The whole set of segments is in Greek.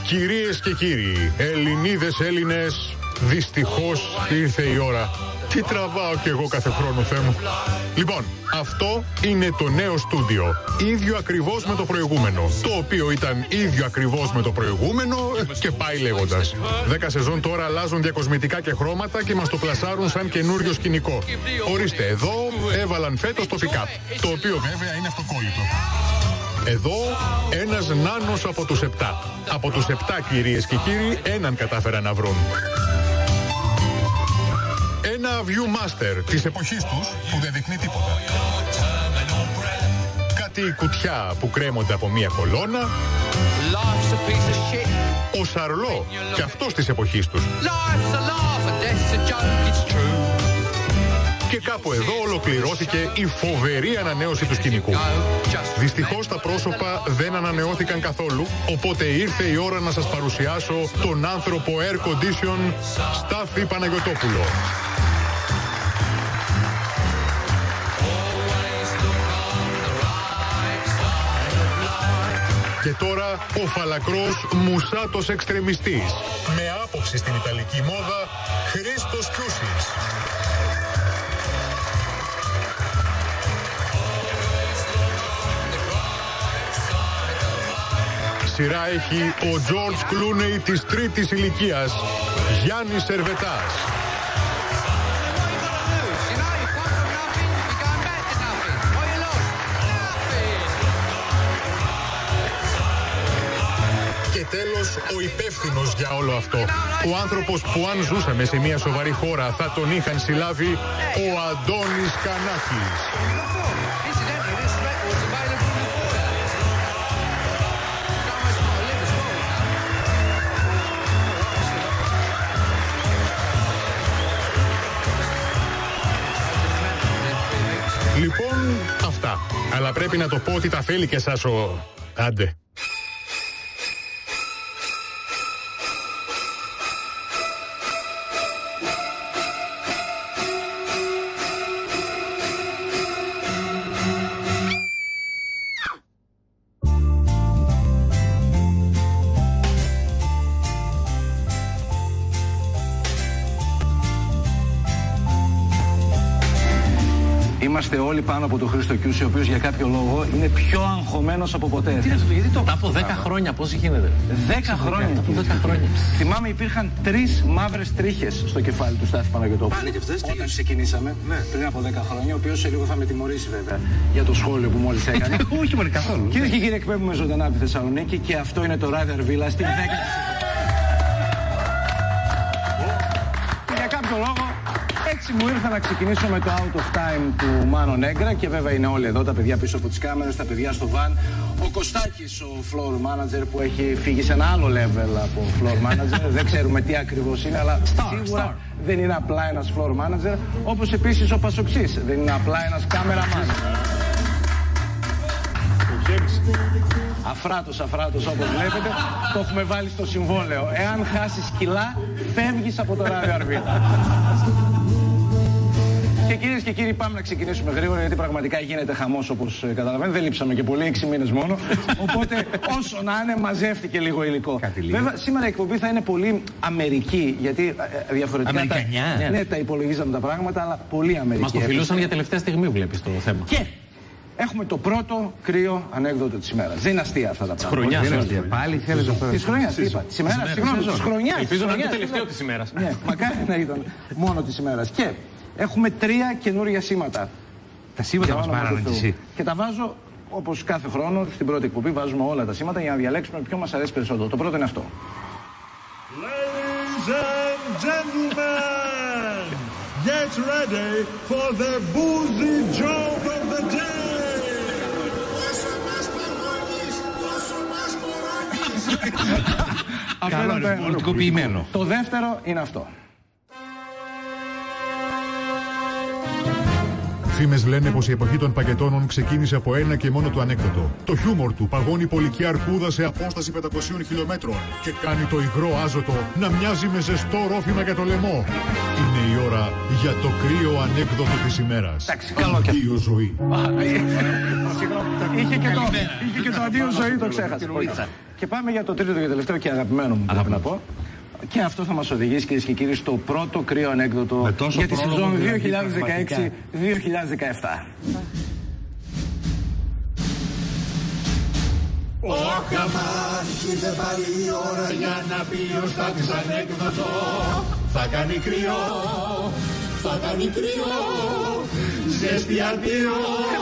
Κυρίες και κύριοι, Ελληνίδες, Έλληνες, δυστυχώς ήρθε η ώρα. Τι τραβάω κι εγώ κάθε χρόνο, Θεέ μου. Λοιπόν, αυτό είναι το νέο στούντιο. Ίδιο ακριβώς με το προηγούμενο. Το οποίο ήταν ίδιο ακριβώς με το προηγούμενο και πάει λέγοντας. 10 σεζόν τώρα αλλάζουν διακοσμητικά και χρώματα και μας το πλασάρουν σαν καινούριο σκηνικό. Ορίστε, εδώ έβαλαν φέτος το pick-up. Το οποίο βέβαια είναι αυτοκόλλητο. Εδώ ένας νάνος από τους 7. Από τους 7, κυρίες και κύριοι, έναν κατάφεραν να βρουν. Ένα Viewmaster της εποχής τους που δεν δείχνει τίποτα. Κάτι κουτιά που κρέμονται από μία κολόνα. Ο Σαρλό, και αυτός της εποχής τους. Και κάπου εδώ ολοκληρώθηκε η φοβερή ανανέωση του σκηνικού. Δυστυχώς τα πρόσωπα δεν ανανεώθηκαν καθόλου, οπότε ήρθε η ώρα να σας παρουσιάσω τον άνθρωπο Air Condition Στάθη Παναγιωτόπουλο. Και τώρα ο φαλακρός μουσάτος εξτρεμιστής, με άποψη στην ιταλική μόδα, Χρήστος Κιούσης. Σειρά έχει ο George Clooney της τρίτης ηλικίας, Γιάννης Σερβετάς. Και τέλος, ο υπεύθυνος για όλο αυτό. Ο άνθρωπος που αν ζούσαμε σε μια σοβαρή χώρα θα τον είχαν συλλάβει, ο Αντώνης Κανάκης. Λοιπόν, αυτά. Αλλά πρέπει να το πω ότι τα θέλει και εσάς ο... Άντε. Είμαστε όλοι πάνω από τον Χρήστο Κιούση, ο οποίος για κάποιο λόγο είναι πιο αγχωμένος από ποτέ. Τι είναι αυτό, γιατί το από 10 χρόνια, πώς γίνεται? 10 χρόνια. Από 10 χρόνια. Θυμάμαι υπήρχαν 3 μαύρες τρίχες στο κεφάλι του Στάθη Παναγιωτόπουλου. Πάλι και αυτές. Όταν ξεκινήσαμε πριν από 10 χρόνια, ο οποίος σε λίγο θα με τιμωρήσει βέβαια για το σχόλιο που μόλις έκανε. Όχι μόνο καθόλου. Κυρίες και κύριοι, εκπέμπουμε ζωντανά από τη Θεσσαλονίκη και αυτό είναι το Radio Arvilla στην 10η. Για κάποιο λόγο. Έτσι μου ήρθε να ξεκινήσω με το Out of Time του Μάνο Νέγκρα και βέβαια είναι όλοι εδώ, τα παιδιά πίσω από τις κάμερες, τα παιδιά στο van. Ο Κωστάκης, ο floor manager που έχει φύγει σε ένα άλλο level από floor manager. Δεν ξέρουμε τι ακριβώς είναι, αλλά σίγουρα δεν είναι απλά ένας floor manager. Όπως επίσης ο Πασοξής, δεν είναι απλά ένας cameraman. Αφράτος όπως βλέπετε, το έχουμε βάλει στο συμβόλαιο. Εάν χάσεις κιλά, φεύγεις από το Radio Arvilla. Και κυρίες και κύριοι, πάμε να ξεκινήσουμε γρήγορα γιατί πραγματικά γίνεται χαμός όπως καταλαβαίνετε. Δεν λείψαμε και πολύ, 6 μήνες μόνο. Οπότε όσο να είναι, μαζεύτηκε λίγο υλικό. Βέβαια, σήμερα η εκπομπή θα είναι πολύ αμερική γιατί διαφορετικά τα υπολογίζαμε τα πράγματα, αλλά πολύ αμερική. Μας το φιλούσαν για τελευταία στιγμή, βλέπεις το θέμα. Και έχουμε το πρώτο κρύο ανέκδοτο της ημέρας. Δεν είναι αστεία αυτά τα πράγματα. Της χρονιάς. Πάλι θέλετε αυτό. Της χρονιάς, τι είπα. Της ημέρας, συγγνώμη, της χρονιάς. Ελπίζω να είναι το τελευταίο της ημέρας. Ναι, μακάρι να ήταν μόνο της ημέρας. Και έχουμε 3 καινούργια σήματα. Τα σήματα μας πάρανε εσύ. Και τα βάζω όπως κάθε χρόνο στην πρώτη εκπομπή. Βάζουμε όλα τα σήματα για να διαλέξουμε ποιο μας αρέσει περισσότερο. Το πρώτο είναι αυτό. Ladies and gentlemen, get ready for the boozy joke of the day. Καλό, πολιτικοποιημένο. Το δεύτερο είναι αυτό. Φήμες λένε πως η εποχή των πακετώνων ξεκίνησε από ένα και μόνο το ανέκδοτο. Το χιούμορ του παγώνει πολική αρκούδα σε απόσταση 500 χιλιόμετρων και κάνει το υγρό άζωτο να μοιάζει με ζεστό ρόφημα για το λαιμό. Είναι η ώρα για το κρύο ανέκδοτο της ημέρας. Καλό και Αντίο ζωή. Είχε και το αντίο ζωή, το ξέχασα. Και πάμε για το τρίτο και τελευταίο και αγαπημένο μου, πρέπει να πω. Και αυτό θα μας οδηγήσει, κυρίες και κύριοι, στο πρώτο κρύο ανέκδοτο για τη σεζόν 2016-2017. Ο Χαμάς ήρθε πάλι η ώρα για να πει ο Στάθης ανέκδοτο. Θα κάνει κρύο, θα κάνει κρύο, ζέστη αντίο.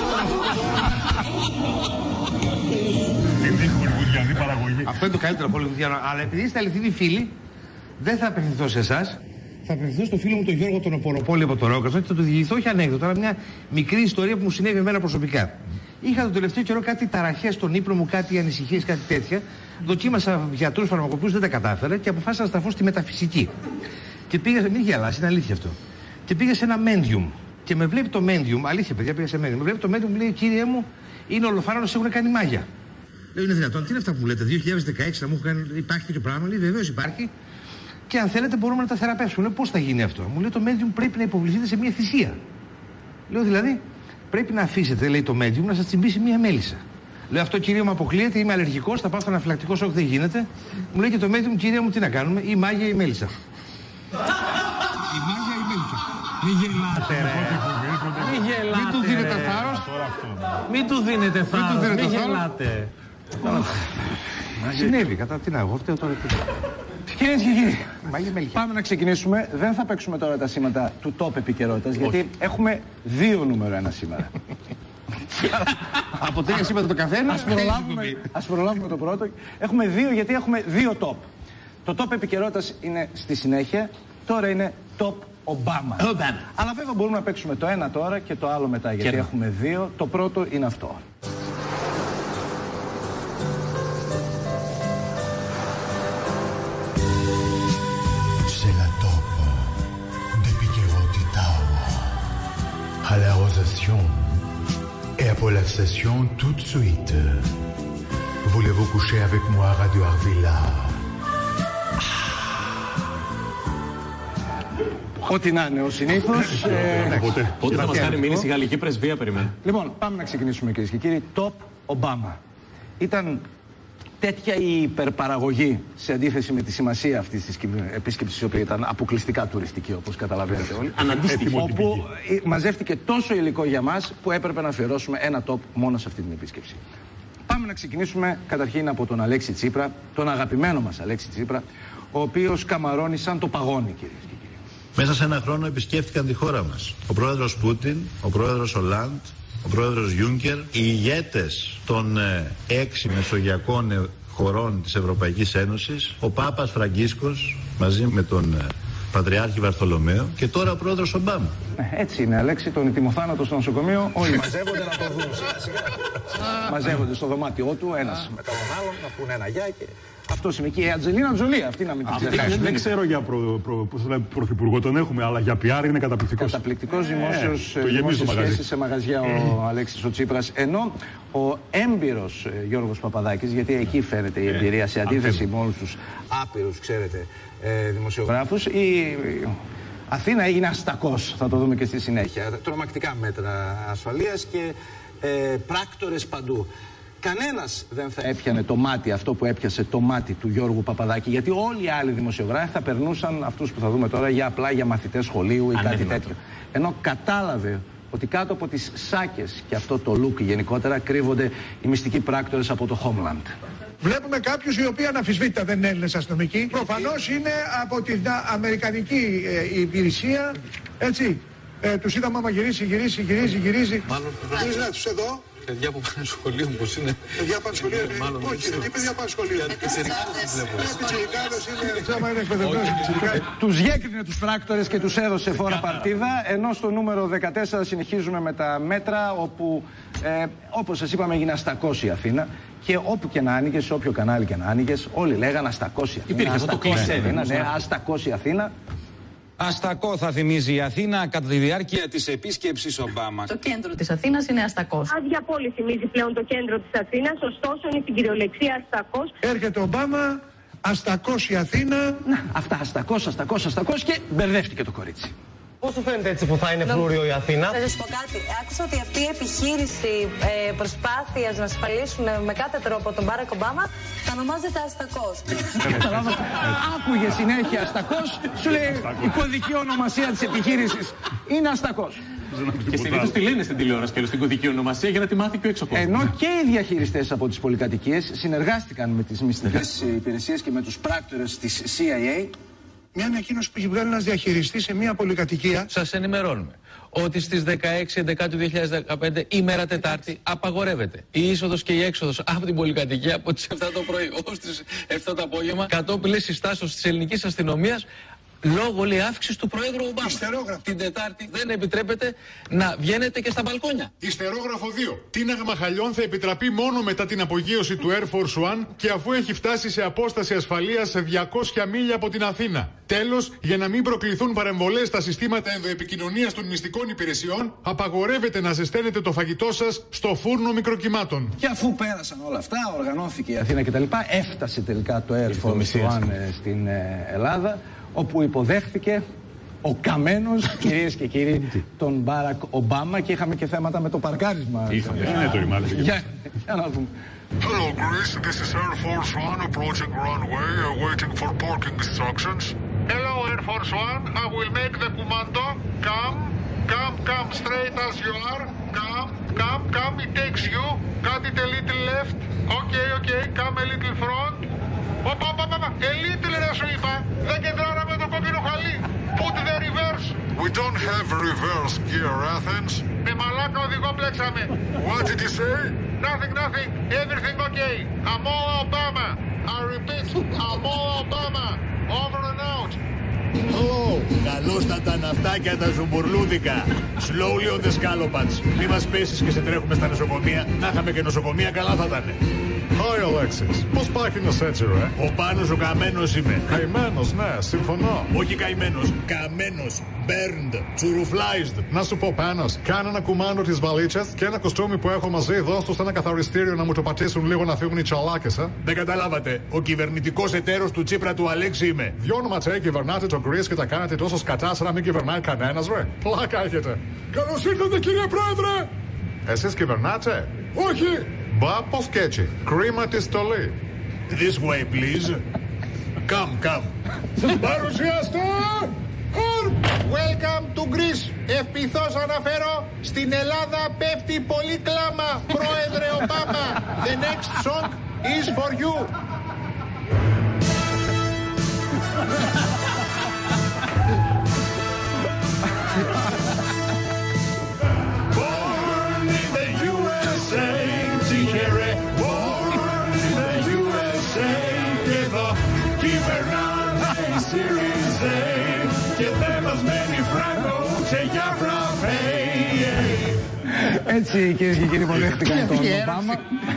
Είναι δύσκολη βουλιανή παραγωγή. Αυτό είναι το καλύτερο από Ολυμπιάνο. Αλλά επειδή είστε αληθινοί φίλοι, δεν θα απευθυνθώ σε εσάς. Θα απευθυνθώ στο φίλο μου τον Γιώργο τον Οποροπόλη από το Ρόκαστρο και θα του διηγηθώ όχι ανέκδοτα, αλλά μια μικρή ιστορία που μου συνέβη εμένα προσωπικά. Είχα τον τελευταίο καιρό κάτι ταραχές στον ύπνο μου, κάτι ανησυχίες, κάτι τέτοια. Δοκίμασα γιατρούς, φαρμακοποιούς, δεν τα κατάφερα και αποφάσισα να στραφώ στη μεταφυσική. Και πήγα, μην γελάς, είναι αλήθεια αυτό. Και πήγα σε ένα medium. Και με βλέπει το medium, αλήθεια παιδιά, πήγα σε medium. Με βλέπει το medium, μου λέει, κύριε μου, είναι ολοφάνερος, έχουν κάνει μάγια. Λέω, είναι δυνατόν, τι είναι αυτά που μου λέτε, 2016 να μου έχουν κάνει, υπάρχει τέτοιο πράγμα, λέει, βεβαίως υπάρχει. Και αν θέλετε μπορούμε να τα θεραπεύσουμε. Λέω, πώς θα γίνει αυτό. Μου λέει, το medium πρέπει να υποβληθείτε σε μια θυσία. Λέω, δηλαδή, πρέπει να αφήσετε, λέει το medium, να σας τσιμπήσει μια μέλισσα. Λέω, αυτό κύριε μου αποκλείεται, είμαι αλλεργικός, θα πάω στο αναφυλακτικό σοκ, δεν γίνεται. Μου λέει και το medium, κύριε μου, τι να κάνουμε, η μάγια ή η μέλισσα. Η μάγια ή η μέλισσα. Μην γελάτε, ρε. Μην γελάτε. Μην του δίνετε θάρρος. Μην του δίνετε θάρρος. Μην γελάτε. Συνέβη, κατά τι να εγώ, φταίω τώρα. Κυρίες και κύριοι, πάμε να ξεκινήσουμε. Δεν θα παίξουμε τώρα τα σήματα του top επικαιρότητας, γιατί έχουμε 2 νούμερο 1 σήμερα. Από 3 σήματα το καθένα. Ας προλάβουμε το πρώτο. Έχουμε 2 γιατί έχουμε 2 top. Το top επικαιρότητας είναι στη συνέχεια. Τώρα είναι top Ομπάμα. Αλλά βέβαια μπορούμε να παίξουμε το ένα τώρα και το άλλο μετά, γιατί έχουμε 2. Το πρώτο είναι αυτό. À l'arrosation et à polarisation tout de suite. Voulez-vous coucher avec moi, Radio Arvilla? Ό,τι να είναι ο συνήθως. Πότε θα μας κάνει μήνυση η γαλλική πρεσβεία, περιμένω. Λοιπόν, πάμε να ξεκινήσουμε, κυρίες και κύριοι. Top Ομπάμα. Ήταν τέτοια η υπερπαραγωγή σε αντίθεση με τη σημασία αυτής της επίσκεψης, η οποία ήταν αποκλειστικά τουριστική, όπως καταλαβαίνετε όλοι. Αναντίστοιχη. Όπου μαζεύτηκε τόσο υλικό για μας που έπρεπε να αφιερώσουμε ένα top μόνο σε αυτή την επίσκεψη. Πάμε να ξεκινήσουμε καταρχήν από τον Αλέξη Τσίπρα, τον αγαπημένο μας Αλέξη Τσίπρα, ο οποίος καμαρώνει σαν το παγόνι, κυρίες και κύριοι. Μέσα σε ένα χρόνο επισκέφθηκαν τη χώρα μας ο πρόεδρος Πούτιν, ο πρόεδρος Ολάντ, ο πρόεδρος Γιούνκερ, οι ηγέτες των 6 μεσογειακών χωρών της Ευρωπαϊκής Ένωσης, ο Πάπας Φραγκίσκος μαζί με τον Πατριάρχη Βαρθολομαίο και τώρα ο πρόεδρος Ομπάμα. Έτσι είναι, Αλέξη, τον ετοιμοθάνατο στο νοσοκομείο. Όλοι μαζεύονται να το δουν σιγά-σιγά. Μαζεύονται στο δωμάτιό του, ένας μετά τον άλλον, να πούνε ένα γεια και. Αυτό είναι και η Αντζελίνα Τζολί, αυτή να μην την ξεχάσουμε. Δεν ξέρω για πρωθυπουργό τον έχουμε, αλλά για PR είναι καταπληκτικός. Καταπληκτικός δημόσιος σχέσης σε μαγαζιά ο Αλέξης ο Τσίπρας. Ενώ ο έμπειρος Γιώργος Παπαδάκης, γιατί εκεί φαίνεται η εμπειρία σε αντίθεση με όλους τους άπειρους, ξέρετε, δημοσιογράφους, η Αθήνα έγινε αστακός, θα το δούμε και στη συνέχεια. Τρομακτικά μέτρα ασφαλείας και πράκτορες παντού. Κανένας δεν θα έπιανε το μάτι αυτό που έπιασε το μάτι του Γιώργου Παπαδάκη, γιατί όλοι οι άλλοι δημοσιογράφοι θα περνούσαν αυτούς που θα δούμε τώρα για μαθητές σχολείου ή κάτι τέτοιο. Ενώ κατάλαβε ότι κάτω από τις σάκες και αυτό το look γενικότερα κρύβονται οι μυστικοί πράκτορες από το Homeland. Βλέπουμε κάποιους οι οποίοι αναμφισβήτητα δεν είναι Έλληνες αστυνομικοί. Προφανώς είναι από την Αμερικανική υπηρεσία, έτσι. Τους είδαμε άμα γυρίζει. Μάλλον να τους εδώ. παιδιά που πάνε σχολείο, πώς είναι. Παιδιά πάνε σχολείο, όχι, τι παιδιά πάνε σχολείο. Τους γέκρινε τους πράκτορες και τους έδωσε φόρα παρτίδα, ενώ στο νούμερο 14 συνεχίζουμε με τα μέτρα όπου, όπως σας είπαμε, έγινε αστακός η Αθήνα. Και όπου και να άνοιγες, σε όποιο κανάλι και να άνοιγες, όλοι λέγανε αστακός η Αθήνα. Υπήρχε αυτό το κλισέ. Αστακός η Αθήνα. Αστακό θα θυμίζει η Αθήνα κατά τη διάρκεια της επίσκεψης Ομπάμα. Το κέντρο της Αθήνας είναι αστακός. Άδεια πόλη θυμίζει πλέον το κέντρο της Αθήνας, ωστόσο είναι στην κυριολεξία αστακός. Έρχεται ο Ομπάμα, αστακός η Αθήνα. Να, αυτά αστακός και μπερδεύτηκε το κορίτσι. Πώς σου φαίνεται έτσι που θα είναι φρούριο η Αθήνα? Θα σας πω κάτι. Άκουσα ότι αυτή η επιχείρηση προσπάθειας να ασφαλίσουν με κάθε τρόπο τον Μπάρακ Ομπάμα θα ονομάζεται Αστακός. Άκουγε συνέχεια Αστακός, σου λέει η κωδική ονομασία της επιχείρησης είναι Αστακός. Και συνήθως τη λένε στην τηλεόραση και στην κωδική ονομασία για να τη μάθει και ο έξω κόσμος. Ενώ και οι διαχειριστές από τις πολυκατοικίες συνεργάστηκαν με τις μυστικές υπηρεσίες και με τους πράκτορες της CIA. Μια ανακοίνωση που έχει βγάλει ένας διαχειριστής σε μια πολυκατοικία. Σας ενημερώνουμε ότι στις 16/11/2015 ημέρα Τετάρτη απαγορεύεται η είσοδος και η έξοδος από την πολυκατοικία από τις 7 το πρωί ως τις 7 το απόγευμα κατόπιν συστάσεως της ελληνικής αστυνομίας λόγω λέει αύξησης του Προέδρου Ομπάμα. Την Τετάρτη δεν επιτρέπεται να βγαίνετε και στα μπαλκόνια. Ιστερόγραφο 2. Τίναγμα χαλιών θα επιτραπεί μόνο μετά την απογείωση του Air Force One και αφού έχει φτάσει σε απόσταση ασφαλείας σε 200 μίλια από την Αθήνα. Τέλος, για να μην προκληθούν παρεμβολές στα συστήματα ενδοεπικοινωνίας των μυστικών υπηρεσιών, απαγορεύεται να ζεσταίνετε το φαγητό σας στο φούρνο μικροκυμάτων. Και αφού πέρασαν όλα αυτά, οργανώθηκε η Αθήνα κτλ. Έφτασε τελικά το Air Force One στην Ελλάδα, όπου υποδέχθηκε ο καμένος, κυρίες και κύριοι, τον Μπάρακ Ομπάμα και είχαμε και θέματα με το παρκάρισμα. Είναι το ρημάδι. Για να δούμε. Hello Greece, this is Air Force One approaching runway, waiting for parking instructions. Hello Air Force One, I will make the commando. Come straight as you are. Come, it takes you. Cut it a little left. Okay, come a little front. Οπα, a little ρε σου είπα. Δεν κεντράραμε το κόκκινο χαλί. Put the reverse. We don't have reverse gear, Athens. Με μαλάκα οδηγό μπλέξαμε. What did you say? Nothing, everything okay. I'm all Obama. I repeat, I'm all Obama. Over and out. Καλώς τα ναυτάκια τα ζουμπουρλούδικα. Slowly on the scalopats. Μη μας πέσεις και σε τρέχουμε στα νοσοκομεία. Να είχαμε και νοσοκομεία, καλά θα ήταν. Hi Alexis, πώς πάχυνες έτσι ρε? Ο Πάνος ο καμένος είμαι. Καημένος, ναι, συμφωνώ. Όχι καημένος, καμένος. Burned, τσουρουφλάιζd. Να σου πω Πάνος, κάνε ένα κουμάντο τις βαλίτσες και ένα κοστούμι που έχω μαζί, δώσ' του σε ένα καθαριστήριο να μου το πατήσουν λίγο να φύγουν οι τσαλάκες, Δεν καταλάβατε. Ο κυβερνητικός εταίρος του Τσίπρα του Αλέξη είμαι. Δυο ονοματέ κυβερνάτε το Greece και τα κάνετε τόσο σκατά σαν να μην κυβερνάει κανένας ρε. Πλάκα έχετε. Καλώς ήρθατε κύριε Πρόεδρε. Εσείς κυβερνάτε? Όχι. Μπα, πως κι έτσι. Κρίμα τη στολή. This way please. Come. Παρουσιαστώ. Welcome to Greece. Ευπηθώς αναφέρω, στην Ελλάδα πέφτει πολύ κλάμα. Πρόεδρε Ομπάμα, the next song is for you. Born in the USA, τυχερέ. Born in the USA, και εδώ κυβερνάνε οι ΣΥΡΙΖΑ. Και δεν μας μένει φράγκο και για φραπέ. Έτσι κυρίες και κύριοι υποδέχτηκαν τον Ομπάμα.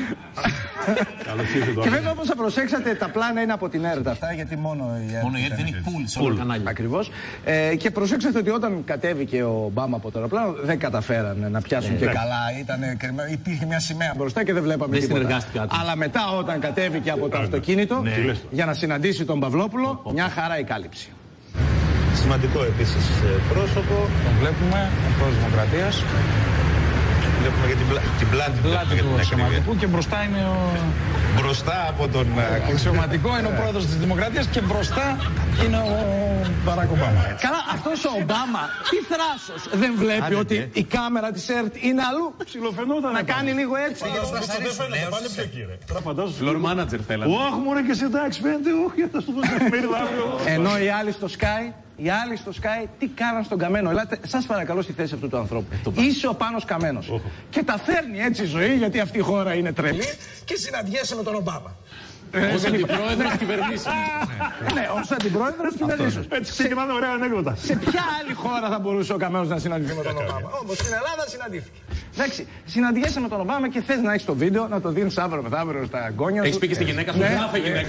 Και βέβαια όπως θα προσέξατε τα πλάνα είναι από την ΕΡΤ αυτά, γιατί μόνο η ΕΡΤ δεν έχει πουλ σε όλα τα κανάλια. Ακριβώς. Και προσέξατε ότι όταν κατέβηκε ο Ομπάμα από το αεροπλάνο δεν καταφέραν να πιάσουν και καλά. Υπήρχε μια σημαία μπροστά και δεν βλέπαμε τίποτα. Αλλά μετά όταν κατέβηκε από το αυτοκίνητο για να συναντήσει τον Παυλόπουλο, μια χαρά η κάλυψη. Σημαντικό επίσης πρόσωπο, τον βλέπουμε, ο πρόεδρος Δημοκρατίας. Βλέπουμε και την πλάτη του αξιωματικού και μπροστά είναι ο... Μπροστά από τον αξιωματικό είναι ο πρόεδρος της Δημοκρατίας και μπροστά είναι ο Μπαράκ Ομπάμα. Καλά, αυτός ο Ομπάμα, τι θράσος, δεν βλέπει ότι η κάμερα της ΕΡΤ είναι αλλού? Ψιλοφαινόταν να κάνει λίγο έτσι. Πάνε πιο κύριε. Τώρα φαντάζομαι. Floor manager θέλατε. Όχι μόνο και σε εντάξει φαίνεται, όχι, θα στο δώσω εφημερίδα αύριο. Ενώ οι άλλοι στο Sky, τι κάναν στον Καμένο? Ελάτε, σας παρακαλώ, στη θέση αυτού του ανθρώπου. Είσαι ο Πάνος Καμένος. Και τα φέρνει έτσι η ζωή, γιατί αυτή η χώρα είναι τρελή, και συναντιέσαι με τον Ομπάμα. Ως αντιπρόεδρος κυβερνήσεως. Ναι, ως αντιπρόεδρος κυβερνήσεως. Έτσι ξεκινάνε ωραία ανέκδοτα. Σε ποια άλλη χώρα θα μπορούσε ο Καμένος να συναντηθεί με τον Ομπάμα? Όμως στην Ελλάδα συναντήθηκε. Εντάξει, συναντιέσαι με τον Ομπάμα και θες να έχεις το βίντεο, να το δίνεις αύριο μεθαύριο στα εγγόνια σου. Έχεις πει και στη γυναίκα σου, γράφε γυναίκα.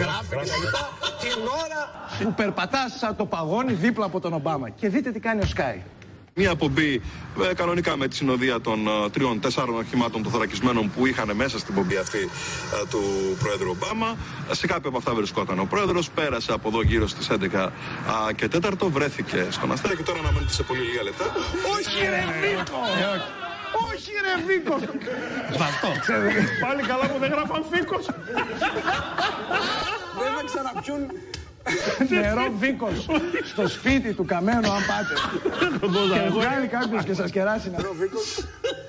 Την ώρα που περπατάς σαν το παγόνι δίπλα από τον Ομπάμα. Και δείτε τι κάνει ο Sky. Μια απομπή κανονικά με τη συνοδεία των 3-4 οχημάτων των θωρακισμένων που είχαν μέσα στην πομπή αυτή του Πρόεδρου Ομπάμα. Σε κάποια από αυτά βρισκόταν ο Πρόεδρος. Πέρασε από εδώ γύρω στις 11 και 4. Βρέθηκε στον Αστέρα και τώρα αναμένεται σε πολύ λίγα λεπτά. Όχι ρε Βίκο! Όχι ρε Βίκο! Πάλι καλά που δεν γράφαν Βίκος. Δεν θα ξαναπιούν νερό Βίκος στο σπίτι του Καμένου αν πάτε. Και βγάλει κάποιος και σας κεράσει νερό Βίκος.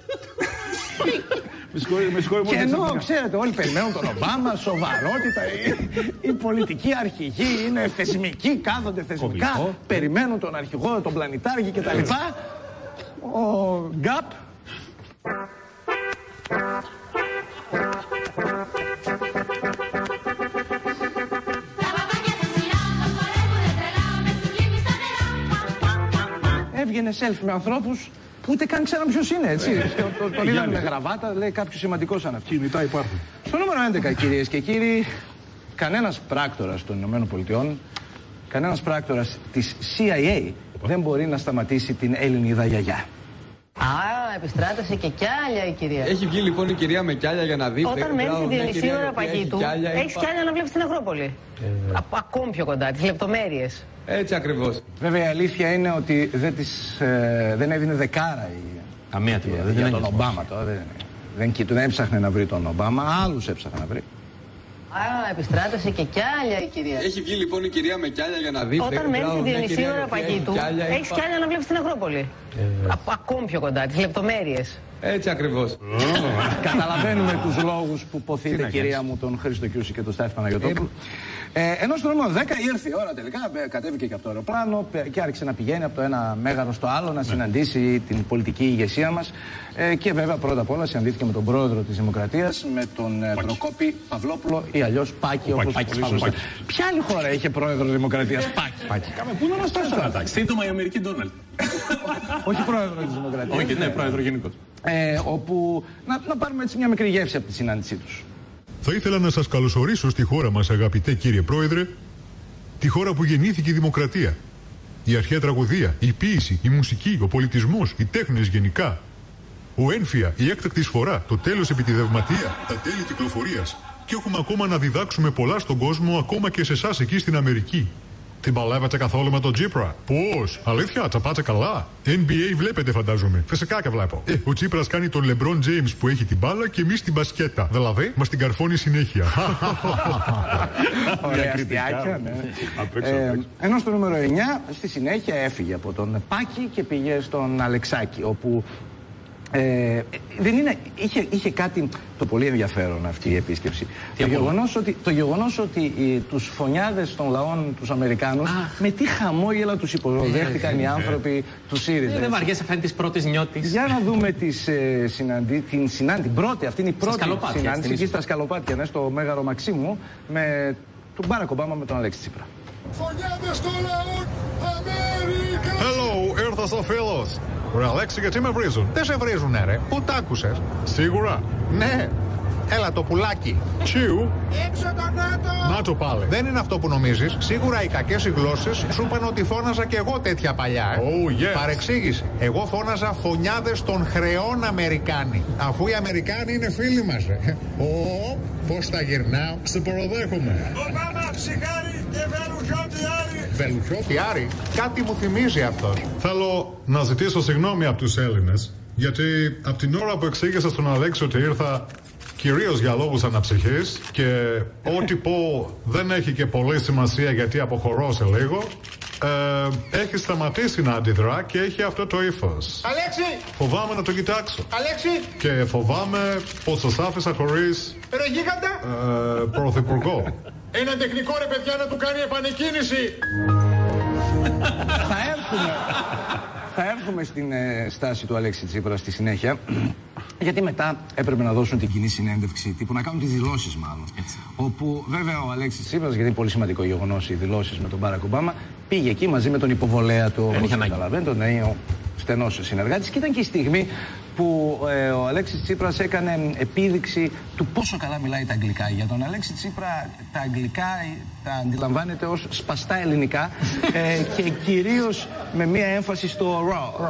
Και ενώ ξέρετε όλοι περιμένουν τον Ομπάμα, σοβαρότητα, οι πολιτικοί αρχηγοί είναι θεσμικοί, κάθονται θεσμικά, περιμένουν τον αρχηγό, τον πλανητάρχη κτλ. Ο Γκάπ έβγαινε selfie με ανθρώπους που ούτε καν ξέραν ποιος είναι, έτσι. Τον είδαμε με γραβάτα, λέει κάποιος σημαντικός σαν αυτή. Κινητά υπάρχουν. Στο νούμερο 11, κυρίες και κύριοι, κανένας πράκτορας των Ηνωμένων Πολιτειών, κανένας πράκτορας της CIA δεν μπορεί να σταματήσει την Ελληνίδα γιαγιά. Α, επιστράτευσε και κιάλια η κυρία. Έχει βγει λοιπόν η κυρία με κιάλια για να δει. Όταν μένει στη Διονυσίου Ραπαγίτου, έχεις κιάλια να βλέπεις την Ακρόπολη. Ακόμη πιο κοντά, τις λεπτομέρειες. Έτσι ακριβώς. Βέβαια η αλήθεια είναι ότι δεν έδινε δεκάρα καμία τίποτα. Για τον Ομπάμα τώρα. Δεν έψαχνε να βρει τον Ομπάμα, άλλους έψαχνε να βρει. Α, επιστράτευσε και κιάλια η κυρία. Έχει βγει λοιπόν η κυρία με κιάλια για να δει. Όταν μένει στη Διονυσίου Ραπαγίτου, έχεις κιάλια να βλέπεις την Ακρόπολη. Ακόμη πιο κοντά, τις λεπτομέρειες. Έτσι ακριβώς. Καταλαβαίνουμε τους λόγους που ποθείτε, κυρία μου, τον Χρήστο Κιούση και τον Στάθη Παναγιωτόπουλο. Ενώ στο νούμερο 10 ήρθε η ώρα τελικά, κατέβηκε και από το αεροπλάνο και άρχισε να πηγαίνει από το ένα μέγαρο στο άλλο να συναντήσει την πολιτική ηγεσία μας. Και βέβαια πρώτα απ' όλα συναντήθηκε με τον πρόεδρο της Δημοκρατίας, με τον Προκόπη Παυλόπουλο ή αλλιώς Πάκη, όπως πολύ σωστά. Ποια άλλη χώρα είχε πρόεδρο Δημοκρατίας Πάκη? Πού να μας τώρα. Σύντομα η Αμερική Ντόναλντ. Όχι πρόεδρο της Δημοκρατίας. Όχι, ναι, πρόεδρο γενικώς. Όπου να πάρουμε έτσι μια μικρή γεύση από τη συνάντησή τους. Θα ήθελα να σας καλωσορίσω στη χώρα μας, αγαπητέ κύριε Πρόεδρε, τη χώρα που γεννήθηκε η δημοκρατία. Η αρχαία τραγωδία, η ποίηση, η μουσική, ο πολιτισμός, οι τέχνες γενικά, ο ένφια, η έκτακτη εισφορά, το τέλος επιτιδευματία, τα τέλη κυκλοφορίας. Και έχουμε ακόμα να διδάξουμε πολλά στον κόσμο, ακόμα και σε εσάς εκεί στην Αμερική. Την παλεύετε καθόλου με τον Τσίπρα? Πώς? Αλήθεια, τα πάτε καλά? NBA βλέπετε, φαντάζομαι. Φυσικά και βλέπω. Ο Τσίπρας κάνει τον LeBron James που έχει την μπάλα και εμείς την μπασκέτα. Δηλαδή, μας την καρφώνει συνέχεια. Ωραία αστιάκια, ναι. Ενώ στο νούμερο 9, στη συνέχεια έφυγε από τον Πάκη και πήγε στον Αλεξάκη, όπου είχε κάτι το πολύ ενδιαφέρον αυτή η επίσκεψη. Το γεγονός ότι τους φωνιάδες των λαών τους Αμερικάνους με τι χαμόγελα τους υποδέχτηκαν οι άνθρωποι του ΣΥΡΙΖΑ. Δεν βαριέσαι φαίνεται τις πρώτες νιώτης. Για να δούμε την πρώτη, αυτή είναι η πρώτη συνάντηση εκεί στα Σκαλοπάτια, ναι, στο Μέγαρο Μαξίμου, με τον Μπάρακ Ομπάμα με τον Αλέξη Τσίπρα. Φωνιάδες των λαών Αμέρικα! Hello, ήρθα στο φίλος. Ρε Αλέξη, γιατί με βρίζουν? Δεν σε βρίζουνε ρε, πού τ' άκουσες? Σίγουρα? Ναι, έλα το πουλάκι. Τσιου. Έξω το ΝΑΤΟ! ΝΑΤΟ πάλι. Δεν είναι αυτό που νομίζεις. Σίγουρα οι κακές οι γλώσσες σου είπαν ότι φώναζα κι εγώ τέτοια παλιά. Oh, yes. Παρεξήγηση. Εγώ φώναζα φωνιάδες των χρεών Αμερικάνοι. Αφού οι Αμερικάνοι είναι φίλοι μας. Πώς τα γυρνάω. Σε παραδέχομαι. Ομπάμα, ψυχάρι και βελουχιώτη Άρη. Βελουχιώτη Άρη. Κάτι μου θυμίζει αυτός. Θέλω να ζητήσω συγγνώμη από τους Έλληνες, γιατί από την ώρα που εξήγησα στον Αλέξη ότι ήρθα κυρίως για λόγους αναψυχής και ό,τι πω δεν έχει και πολύ σημασία γιατί αποχωρώ σε λίγο, έχει σταματήσει να αντιδρά και έχει αυτό το ύφος. Αλέξη! Φοβάμαι να το κοιτάξω. Αλέξη! Και φοβάμαι πως σας άφησα χωρίς... Ρε γίγαντα! Πρωθυπουργό. Ένα τεχνικό ρε παιδιά να του κάνει επανεκκίνηση! Θα έρθουμε στην στάση του Αλέξη Τσίπρα στη συνέχεια, γιατί μετά έπρεπε να δώσουν την κοινή συνέντευξη τύπου, να κάνουν τις δηλώσεις μάλλον. Έτσι. Όπου βέβαια ο Αλέξης Τσίπρας, γιατί είναι πολύ σημαντικό γεγονός οι δηλώσεις με τον Μπάρακ Ομπάμα, πήγε εκεί μαζί με τον υποβολέα του, όπως καταλαβαίνετε, τον νέο στενός συνεργάτης, και ήταν και η στιγμή που ο Αλέξης Τσίπρας έκανε επίδειξη του πόσο καλά μιλάει τα αγγλικά. Για τον Αλέξη Τσίπρα τα αγγλικά τα αντιλαμβάνεται ως σπαστά ελληνικά και κυρίως με μία έμφαση στο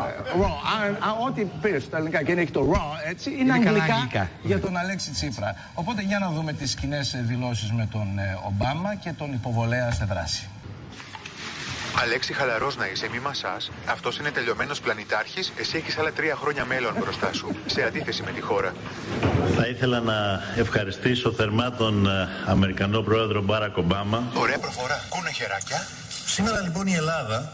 raw. Ό,τι πήρε στα ελληνικά και έχει το raw, έτσι, είναι αγγλικά για τον Αλέξη Τσίπρα. Οπότε για να δούμε τις κοινές δηλώσεις με τον Ομπάμα και τον υποβολέα σε δράση. Αλέξη, χαλαρός να είσαι, μη μασάς. Αυτός είναι τελειωμένος πλανητάρχης, εσύ έχεις άλλα 3 χρόνια μέλλον μπροστά σου, σε αντίθεση με τη χώρα. Θα ήθελα να ευχαριστήσω θερμά τον Αμερικανό πρόεδρο Μπάρακ Ομπάμα. Ωραία προφορά, κούνε χεράκια. Σήμερα λοιπόν η Ελλάδα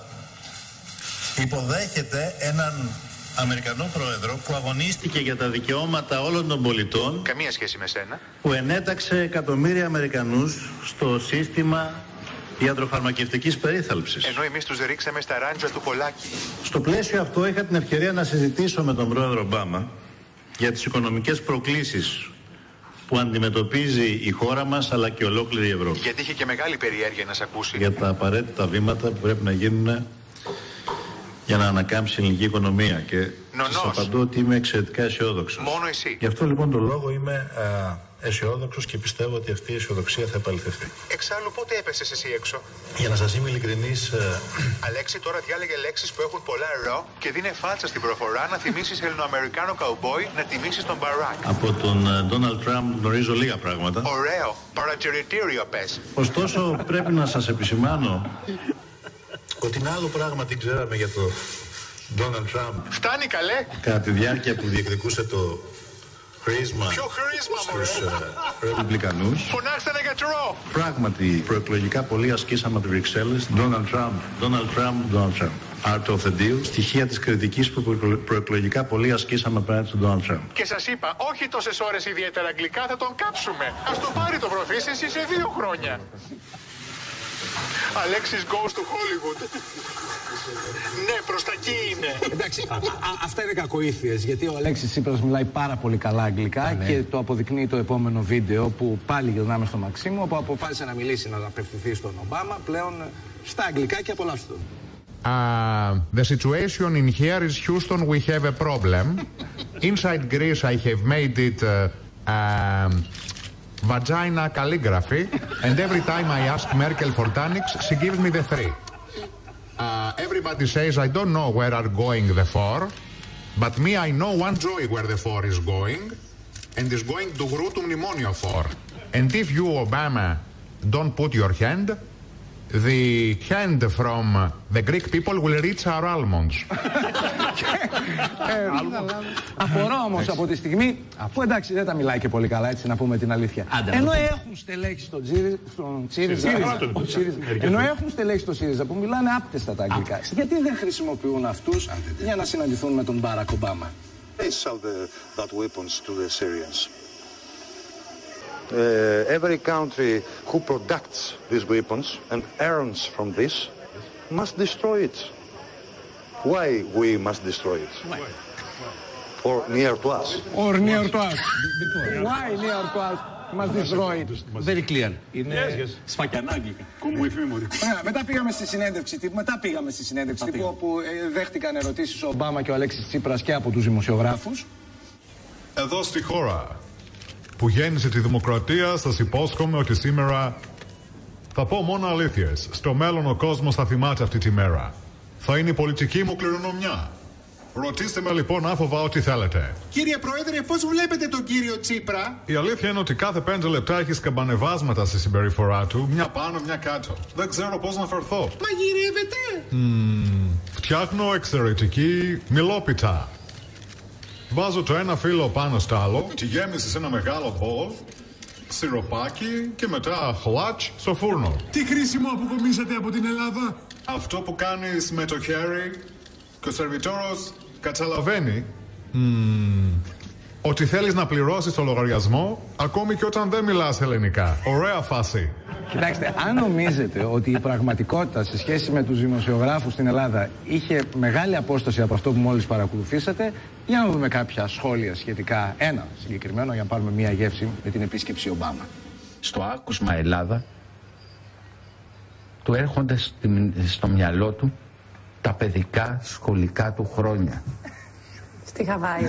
υποδέχεται έναν Αμερικανό πρόεδρο που αγωνίστηκε για τα δικαιώματα όλων των πολιτών. Καμία σχέση με σένα. Που ενέταξε εκατομμύρια Αμερικανούς στο σύστημα ιατροφαρμακευτικής περίθαλψης. Ενώ εμείς τους ρίξαμε στα ράντζα του Πολάκη. Στο πλαίσιο αυτό είχα την ευκαιρία να συζητήσω με τον πρόεδρο Ομπάμα για τις οικονομικές προκλήσεις που αντιμετωπίζει η χώρα μας αλλά και ολόκληρη η Ευρώπη. Γιατί είχε και μεγάλη περιέργεια να σε ακούσει. Για τα απαραίτητα βήματα που πρέπει να γίνουν για να ανακάμψει η ελληνική οικονομία. Και σας απαντώ ότι είμαι εξαιρετικά αισιόδοξος. Μόνο εσύ. Γι' αυτό λοιπόν τον λόγο είμαι αισιόδοξος και πιστεύω ότι αυτή η αισιοδοξία θα επαληθευτεί. Εξάλλου, πότε έπεσες εσύ έξω? Για να σας είμαι ειλικρινής... Αλέξη, τώρα διάλεγε λέξεις που έχουν πολλά ρο και δίνε φάτσα στην προφορά να θυμίσεις Ελληνοαμερικάνο καουμπόι, να τιμήσεις τον Μπαράκ. Από τον Ντόναλντ Τραμπ γνωρίζω λίγα πράγματα. Ωραίο. Παρατηρητήριο πες. Ωστόσο, πρέπει να σας επισημάνω ότι είναι άλλο πράγμα τι ξέραμε για τον Ντόναλντ Τραμπ. Φτάνει καλέ. Κατά τη διάρκεια που διεκδικούσε το χρήσμα στους Ρεπουμπλικανούς. Φωνάξτε ένα γιατρό. Πράγματι, προεκλογικά πολύ ασκήσαμε από τις Βρυξέλλες. Donald Trump, Donald Trump, Donald Trump. Art of the deal. Στοιχεία της κριτικής που προεκλογικά πολύ ασκήσαμε απέναντι στον Donald Trump. Και σας είπα, όχι τόσες ώρες ιδιαίτερα αγγλικά, θα τον κάψουμε. Ας το πάρει το προφήσιση σε 2 χρόνια. Αλέξης goes to Hollywood. Ναι, προς τα εκεί είναι. Εντάξει, αυτά είναι κακοήθειες, γιατί ο Αλέξης Τσίπρας μιλάει πάρα πολύ καλά αγγλικά και το αποδεικνύει το επόμενο βίντεο που πάλι γυρνάμε στο Μαξίμου, όπου αποφάσισε να μιλήσει, να απευθυνθεί στον Ομπάμα, πλέον στα αγγλικά και απολαύστε το. The situation in here is Houston, we have a problem. Inside Greece I have made it vagina calligraphy, and every time I ask Merkel for tonics, she gives me the 3. Everybody says I don't know where are going the 4, but me I know one joy where the 4 is going, and is going to grow to mnemonio 4. And if you, Obama, don't put your hand, the hand from the Greek people will reach our almonds. Απορώ όμως από τη στιγμή που εντάξει δεν τα μιλάει και πολύ καλά, έτσι να πούμε την αλήθεια. Ενώ έχουν στελέχη στον ΣΥΡΙΖΑ, ενώ έχουν στελέχη στον ΣΥΡΙΖΑ που μιλάνε άπτεστα τα αγγλικά, γιατί δεν χρησιμοποιούν αυτούς για να συναντηθούν με τον Μπάρακ Ομπάμα? They sell that weapons to the Syrians. Every country who products these weapons and earns from this must destroy it. Why we must destroy it? Or near to us? Or near to us. Why near to us must destroy it? Very clear. Είναι σφακιανά αγγλικά. Μετά πήγαμε στη συνέντευξη τύπου όπου δέχτηκαν ερωτήσεις ο Ομπάμα και ο Αλέξης Τσίπρας και από τους δημοσιογράφους. Εδώ στη χώρα που γέννησε τη δημοκρατία, σας υπόσχομαι ότι σήμερα θα πω μόνο αλήθειες. Στο μέλλον ο κόσμος θα θυμάται αυτή τη μέρα. Θα είναι η πολιτική μου κληρονομιά. Ρωτήστε με λοιπόν άφοβα ό,τι θέλετε. Κύριε Πρόεδρε, πώς βλέπετε τον κύριο Τσίπρα? Η αλήθεια είναι ότι κάθε 5 λεπτά έχει σκαμπανεβάσματα στη συμπεριφορά του, μια πάνω, μια κάτω. Δεν ξέρω πώς να φερθώ. Μαγειρεύετε? Φτιάχνω εξαιρετική μιλόπιτα. Βάζω το ένα φύλλο πάνω στο άλλο, τη γέμιση σε ένα μεγάλο μπολ, σιροπάκι και μετά χλάτς στο φούρνο. Τι χρήσιμο αποκομίσατε από την Ελλάδα? Αυτό που κάνεις με το χέρι και ο σερβιτόρος καταλαβαίνει ότι θέλεις να πληρώσεις το λογαριασμό ακόμη και όταν δεν μιλάς ελληνικά. Ωραία φάση. Κοιτάξτε, αν νομίζετε ότι η πραγματικότητα σε σχέση με τους δημοσιογράφους στην Ελλάδα είχε μεγάλη απόσταση από αυτό που μόλις παρακολουθήσατε, για να δούμε κάποια σχόλια σχετικά. Ένα συγκεκριμένο για να πάρουμε μια γεύση με την επίσκεψη Ομπάμα. Στο άκουσμα Ελλάδα του έρχονται στο μυαλό του τα παιδικά σχολικά του χρόνια. Στη Χαβάη.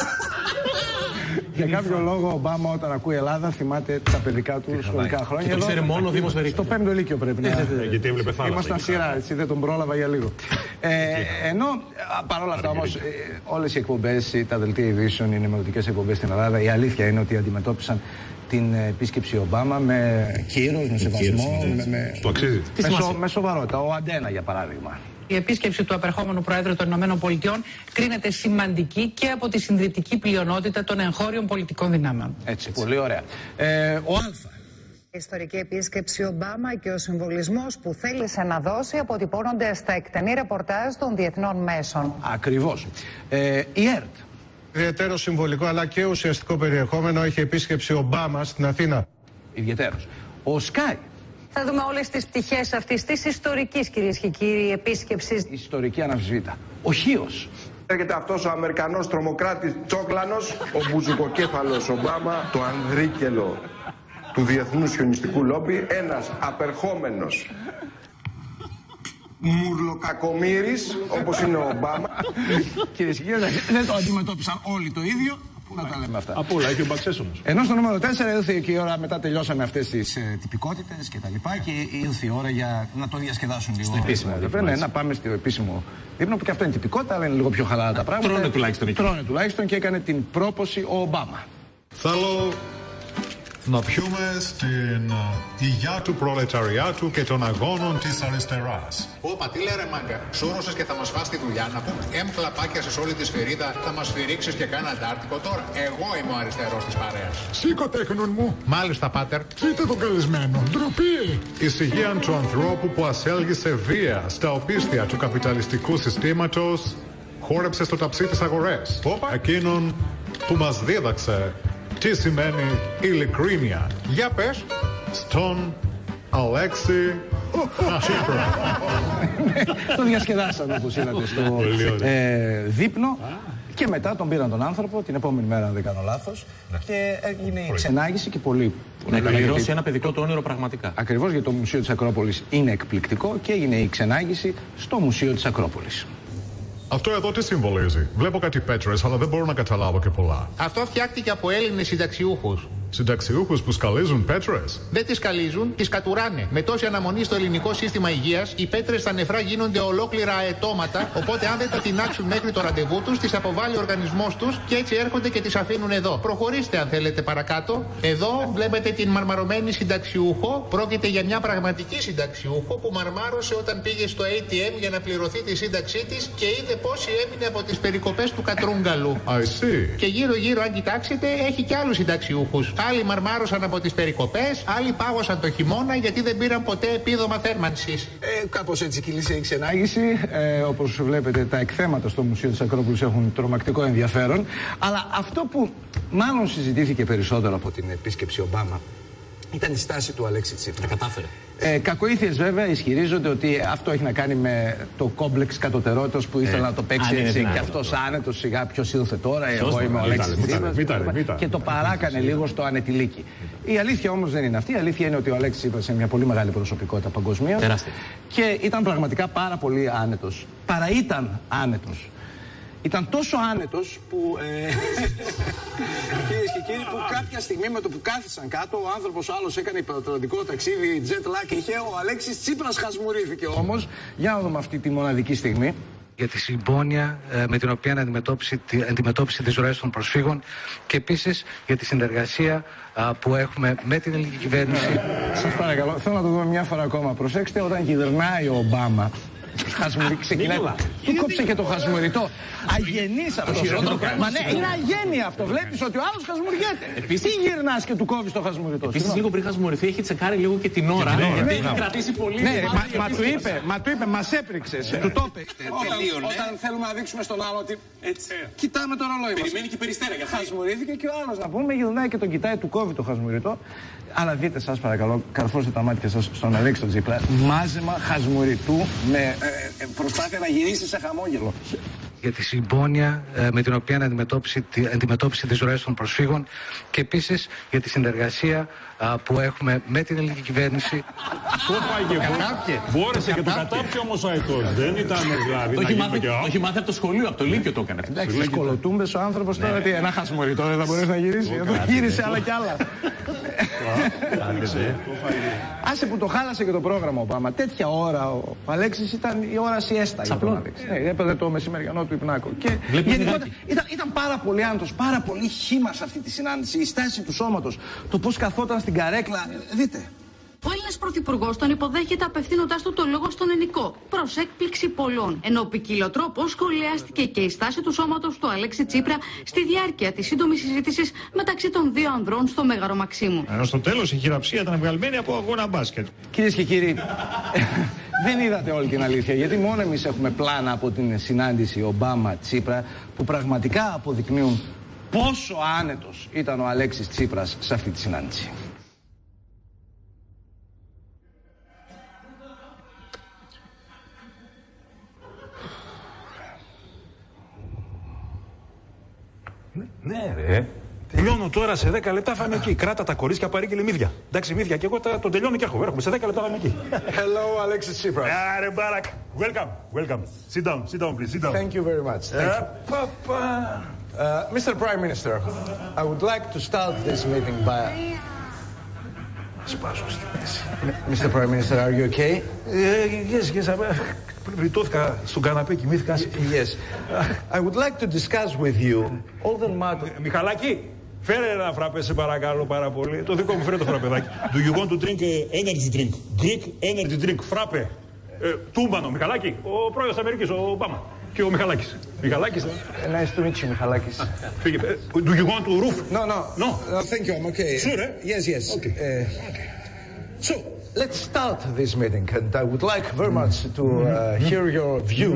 Για κάποιο λόγο ο Ομπάμα όταν ακούει Ελλάδα θυμάται τα παιδικά του σχολικά χρόνια. Και το ξέρει μόνο ο Δήμος Βερίκη. Στο 5ο Λύκειο πρέπει να. Γιατί έβλεπε θάλασσα. Ήμασταν σειρά, έτσι δεν τον πρόλαβα για λίγο. Ενώ παρόλα αυτά όμως όλες οι εκπομπές, τα δελτία ειδήσεων, οι ενημερωτικές εκπομπές στην Ελλάδα, η αλήθεια είναι ότι αντιμετώπισαν την επίσκεψη Ομπάμα με κύρος, με σεβασμό, με σοβαρότητα. Ο Αντένα για παράδειγμα. Η επίσκεψη του απερχόμενου Προέδρου των ΗΠΑ κρίνεται σημαντική και από τη συντριπτική πλειονότητα των εγχώριων πολιτικών δυνάμεων. Έτσι, πολύ ωραία. Ο Αλφα. Η ιστορική επίσκεψη Ομπάμα και ο συμβολισμός που θέλησε να δώσει αποτυπώνονται στα εκτενή ρεπορτάζ των διεθνών μέσων. Ακριβώς. Η ΕΡΤ. Ιδιαίτερο συμβολικό αλλά και ουσιαστικό περιεχόμενο έχει επίσκεψη Ομπάμα στην Αθήνα. Ιδιαίτερος. Ο Σκάι. Θα δούμε όλες τις πτυχές αυτής της ιστορικής, κυρίες και κύριοι, επίσκεψης. Ιστορική αναμφισβήτητα. Ο Χίος. Έρχεται αυτός ο Αμερικανός τρομοκράτης Τσόκλανος, ο μπουζουκοκέφαλος Ομπάμα, το ανδρίκελο του διεθνούς χιονιστικού λόμπι, ένας απερχόμενος μουρλοκακομύρης, όπως είναι ο Ομπάμα. Κυρίες και κύριοι, δεν το αντιμετώπισαν όλοι το ίδιο. Πού να τα λέμε αυτά. Από όλα, έχει ο Μπαξές όμως. Ενώ στο νούμερο 4 ήρθε και η ώρα, μετά τελειώσαμε αυτές τις τυπικότητες και τα λοιπά, και ήρθε η ώρα για να το διασκεδάσουν λίγο. Στο επίσημο. Ναι, να πάμε στο επίσημο δείπνο, που και αυτό είναι τυπικότητα, αλλά είναι λίγο πιο χαλαρά τα πράγματα. Τρώνε τουλάχιστον και έκανε την πρόποση ο Ομπάμα. Θέλω να πιούμε στην υγειά του προλεταριάτου και των αγώνων της αριστεράς. Όπα, τι λέει ρε μάγκα, σούρωσες και θα μας φας τη δουλειά, να πούμε χλαπάκια σε όλη τη σφυρίδα, θα μας σφυρίξεις και κάνα αντάρτικο τώρα. Εγώ είμαι ο αριστερός της παρέας. Σήκω τέχνον μου. Μάλιστα, πάτερ. Κοίτα τον καλεσμένο, ντροπή. Η σιγεία του ανθρώπου που ασέλγησε βία στα οπίστια του καπιταλιστικού συστήματος χόρεψε στο ταψί της αγορές. Εκείνον που μας δίδαξε τι σημαίνει ειλικρίνεια. Για πες. Στον Αλέξη Τσίπρα. Το διασκεδάσαμε, όπως είδατε, στο δείπνο. Και μετά τον πήραν τον άνθρωπο την επόμενη μέρα, αν δεν κάνω λάθος, και έγινε η ξενάγηση και πολύ. Να εκπληρώσει ένα παιδικό του όνειρο πραγματικά. Ακριβώς, γιατί το Μουσείο της Ακρόπολης είναι εκπληκτικό και έγινε η ξενάγηση στο Μουσείο της Ακρόπολης. Αυτό εδώ τι συμβολίζει? Βλέπω κάτι πέτρες, αλλά δεν μπορώ να καταλάβω και πολλά. Αυτό φτιάχτηκε από Έλληνες συνταξιούχους. Συνταξιούχους που σκαλίζουν πέτρες? Δεν τις σκαλίζουν, τις κατουράνε. Με τόση αναμονή στο ελληνικό σύστημα υγείας, οι πέτρες στα νεφρά γίνονται ολόκληρα αετώματα. Οπότε, αν δεν τα τεινάξουν μέχρι το ραντεβού τους, τις αποβάλλει ο οργανισμός τους και έτσι έρχονται και τις αφήνουν εδώ. Προχωρήστε, αν θέλετε, παρακάτω. Εδώ βλέπετε την μαρμαρωμένη συνταξιούχο. Πρόκειται για μια πραγματική συνταξιούχο που μαρμάρωσε όταν πήγε στο ATM για να πληρωθεί τη σύνταξή της και είδε πόσοι έμεινε από τις περικοπές του κατρούγκαλου. Και γύρω-γύρω, αν κοιτάξετε, έχει και άλλους συνταξιούχους. Άλλοι μαρμάρωσαν από τις περικοπές, άλλοι πάγωσαν το χειμώνα γιατί δεν πήραν ποτέ επίδομα θέρμανσης. Κάπως έτσι κυλήσε η ξενάγηση. Όπως βλέπετε, τα εκθέματα στο Μουσείο της Ακρόπολης έχουν τρομακτικό ενδιαφέρον. Αλλά αυτό που μάλλον συζητήθηκε περισσότερο από την επίσκεψη Ομπάμα ήταν η στάση του Αλέξη Τσίπρα. Τα κατάφερε. Κακοήθειες βέβαια ισχυρίζονται ότι αυτό έχει να κάνει με το κόμπλεξ κατωτερότητας που ήθελε να το παίξει έτσι και αυτός άνετος, σιγά ποιος ήλθε τώρα, εγώ είμαι ο Αλέξης Τσίπρας, και το παράκανε λίγο στο ανετιλίκι. Η αλήθεια όμως δεν είναι αυτή. Η αλήθεια είναι ότι ο Αλέξης Τσίπρας είναι μια πολύ μεγάλη προσωπικότητα παγκοσμίως και ήταν πραγματικά πάρα πολύ άνετος. Παρά ήταν άνετος. Ήταν τόσο άνετος που, κυρίες και κύριοι, που κάποια στιγμή με το που κάθισαν κάτω, ο άνθρωπος ο άλλος έκανε υπερατλαντικό ταξίδι, jet lag είχε, ο Αλέξης Τσίπρας χασμουρήθηκε όμως. Για να δούμε αυτή τη μοναδική στιγμή. Για τη συμπόνια με την οποία αντιμετώπισε τις ροές των προσφύγων και επίσης για τη συνεργασία που έχουμε με την ελληνική κυβέρνηση. Σας παρακαλώ, θέλω να το δούμε μια φορά ακόμα. Προσέξτε, όταν γυρνάει ο Ομπάμα, ξεκινάει. Του κόψε και το χασμουριτό. Αγενής αυτός. Μα ναι, είναι αγένεια αυτό. Βλέπεις ότι ο άλλος χασμουριέται. Τι γυρνάς και του κόβεις το χασμουριτό? Επίσης, λίγο πριν χασμουριθεί, έχει τσεκάρει λίγο και την ώρα. Γιατί έχει κρατήσει πολύ. Ναι, μα του είπε, μας έπριξες. Του το είπε. Όταν θέλουμε να δείξουμε στον άλλο ότι. Κοιτάμε το ρολόι μας. Περιμένει και περιστέρα για αυτό. Χασμουρίθηκε και ο άλλος, να πούμε, γυρνάει και τον κοιτάει, του κόβει το χασμουριτό. Αλλά δείτε, σας παρακαλώ, καρφώστε τα μάτια σας στον Αλέξη τον Τσίπρα. Μάζεμα χασμουριτού με προσπάθεια να γυρίσει σε χαμόγελο. για τη συμπόνια με την οποία αντιμετώπισε τις ροές των προσφύγων και επίσης για τη συνεργασία που έχουμε με την ελληνική κυβέρνηση. Το φάγε, μπόρεσε και το κατάπιε όμως ο Αετός. Δεν ήταν δηλαδή. Το έχει μάθει από το σχολείο, από το Λύκειο το έκανε. Εντάξει, σκολοτούμπες ο άνθρωπος τώρα, τι, ένα χασμωρί τώρα δεν θα μπορέσει να γυρίσει. Εδώ γύρισε άλλα κι άλλα. Άσε που το χάλασε και το πρόγραμμα ο Ομπάμα. Τέτοια ώρα ο Αλέξης ήταν η ώρα σιέστα. Έπαιζε το μεσημεριανό του υπνάκο. Και γενικότερα ήταν πάρα πολύ άνετος, πάρα πολύ χύμα σε αυτή τη συνάντηση. Η στάση του σώματος, το πώς καθόταν στην καρέκλα. Δείτε. Ο Έλληνας Πρωθυπουργός τον υποδέχεται απευθύνοντάς του το λόγο στον ενικό, προς έκπληξη πολλών. Ενώ ποικιλοτρόπως σχολιάστηκε και η στάση του σώματος του Αλέξη Τσίπρα στη διάρκεια της σύντομης συζήτησης μεταξύ των δύο ανδρών στο Μέγαρο Μαξίμου. Στο τέλος η χειραψία ήταν βγαλμένη από αγώνα μπάσκετ. Κυρίες και κύριοι, δεν είδατε όλη την αλήθεια, γιατί μόνο εμείς έχουμε πλάνα από την συνάντηση Ομπάμα-Τσίπρα που πραγματικά αποδεικνύουν πόσο άνετος ήταν ο Αλέξης Τσίπρας σε αυτή τη συνάντηση. Ναι, ρε. Τελειώνω τώρα σε 10 λεπτά, θα είμαι εκεί. Κράτα τα κορίτσια, παρήγγειλε μύδια. Εντάξει, μύδια και εγώ τον τελειώνω και έρχομαι. Σε 10 λεπτά θα είμαι εκεί. Hello, Alexis Tsipras. Άρε, Μπάρακ. Welcome. Sit down, please. Sit down. Thank you very much. Thank you. Mr. Prime Minister, I would like to start this meeting by... Σπάσω στη μέση. Mr. Prime Minister, are you okay? Yes. Βριτώθηκα στον καναπέ, κοιμήθηκα. Yes. I would like to discuss with you all the matters... Μιχαλάκη, φέρε ένα φραπέ, σε παρακαλώ πάρα πολύ. Το δικό μου φέρε το φραπεδάκι. Do you want to drink energy drink? Greek energy drink, φραπέ. Τούμπανο, Μιχαλάκη, ο πρόεδρος της Αμερικής, ο Ομπάμα. Και ο Μιχαλάκης. Μιχαλάκης. Nice to meet you, Μιχαλάκης. Do you want to roof? No. Thank you, I'm okay. Sure, Yes. Okay. So, let's start this meeting, and I would like very much to hear your view.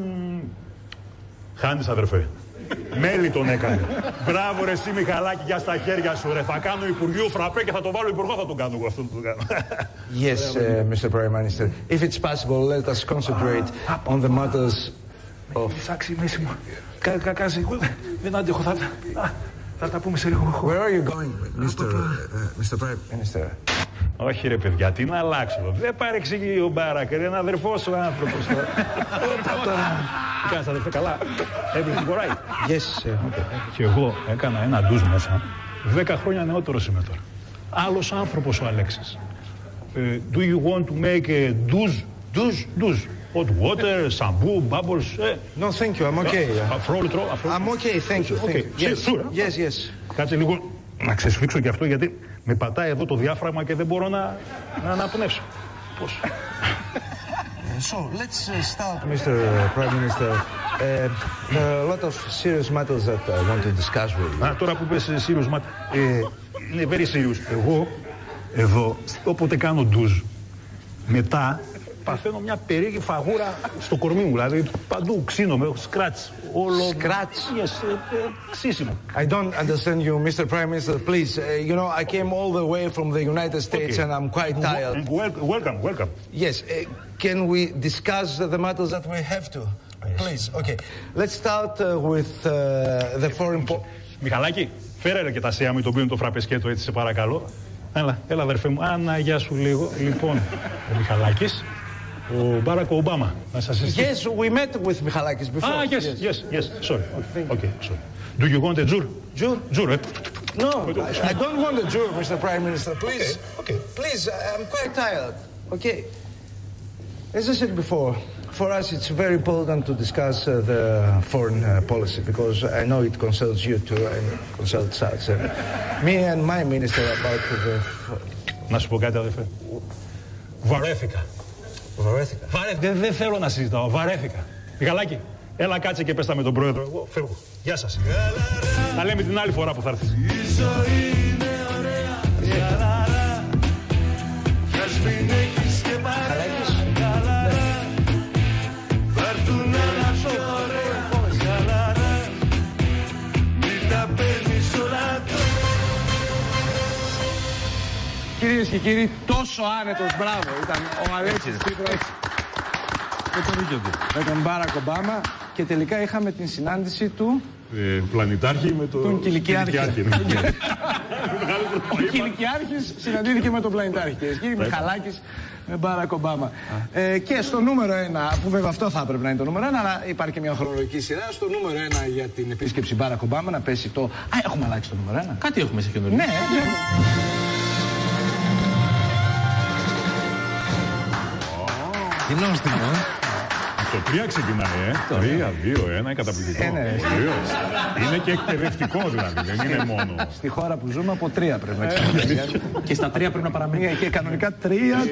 Χάνεις, αδερφέ. Μέλη τον έκανε. Μπράβο ρε εσύ Μιχαλάκη, για στα χέρια σου ρε. Θα κάνω Υπουργείο φραπέ και θα το βάλω υπουργό, θα τον κάνω εγώ αυτό που το κάνω. Yes, Mr. Prime Minister. If it's possible, let us concentrate on the matters of... Σάξι, μέση μου. Κάζει, δεν αντέχω, θα τα πούμε σε λίγο. Where are you going, Mr. Prime Minister? Όχι ρε παιδιά, τι να αλλάξω. Δεν παρεξηγεί ο Μπάρακ, είναι ένα αδερφό σου άνθρωπος. Τι κάνεις αδερφέ, καλά. Everything all right? Yes. Και εγώ έκανα ένα ντουζ μέσα. 10 χρόνια νεότερος είμαι τώρα. Άλλος άνθρωπος ο Αλέξης. Do you want to make a douche? Hot water, shampoo, bubbles. No, thank you, I'm okay. Αφρόλυτρο. I'm okay, thank you. Yes. Κάτσε λίγο να ξεσφίξω και αυτό γιατί με πατάει εδώ το διάφραγμα και δεν μπορώ να αναπνεύσω. Πώς? So, let's start, Mr. Prime Minister. There are a lot of serious matters that I want to discuss with you. Τώρα που πες serious matters, είναι very serious. Εγώ, εδώ, όποτε κάνω ντουζ, μετά παθαίνω μια περίεργη φαγούρα στο κορμί μου, δηλαδή παντού ξύνομαι, σκράτς, όλο... Σκράτς? Yes, ξύσιμο. I don't understand you, Mr. Prime Minister, please. You know, I came all the way from the United States and I'm quite tired. Welcome. Yes, can we discuss the matters that we have to? Please, okay. Let's start with the foreign... Μιχαλάκη, φέρε και τα σέα μου το οποίο είναι το φραπεσκέτο έτσι, σε παρακαλώ. Έλα αδερφέ μου, γεια σου λίγο. Λοιπόν, ο Μιχαλάκης, ο Μπάρακ Ομπάμα. Yes, we met with Michalakis before. Yes. Sorry. Do you want a jur? Jur? No, I don't want a jur, Mr. Prime Minister. Please. Okay. Please, I'm quite tired. Okay. As I said before, for us it's very important to discuss the foreign policy because I know it concerns you too and concerns us. Me and my minister about the... Να σου πω κάτι, αδερφέ. Βαρέθηκα. Δεν θέλω να συζητάω. Βαρέθηκα. Μιχαλάκη, έλα κάτσε και πες τα με τον πρόεδρο. Εγώ φεύγω. Γεια σας. Θα λέμε την άλλη φορά που θα έρθεις. Κυρίες και κύριοι, τόσο άνετος, μπράβο, ήταν ο Αλέξης Τσίπρας με τον Μπάρακ Ομπάμα. Και τελικά είχαμε την συνάντηση του... Πλανητάρχη με τον Κιλικιάρχη. Ο Κιλικιάρχης συναντήθηκε με τον Πλανητάρχη. Κύριε Μιχαλάκης με Μπάρακ Ομπάμα. Και στο νούμερο 1, που βέβαια αυτό θα έπρεπε να είναι το νούμερο 1, αλλά υπάρχει και μια χρονολογική σειρά. Στο νούμερο 1 για την επίσκεψη Μπάρακ Ομπάμα να πέσει το... έχουμε αλλάξει το νούμερο 1. Κάτι έχουμε σε καινούριο. Ναι, Τι νόστιμο, Το 3 ξεκινάει, 3, 2, 1, καταπληκτικό. Είναι και εκπαιδευτικό δηλαδή, δεν είναι μόνο. Στη χώρα που ζούμε από 3 πρέπει να ξεκινήσει. Και στα 3 πρέπει να παραμείνει. Και κανονικά 3, 3, 3.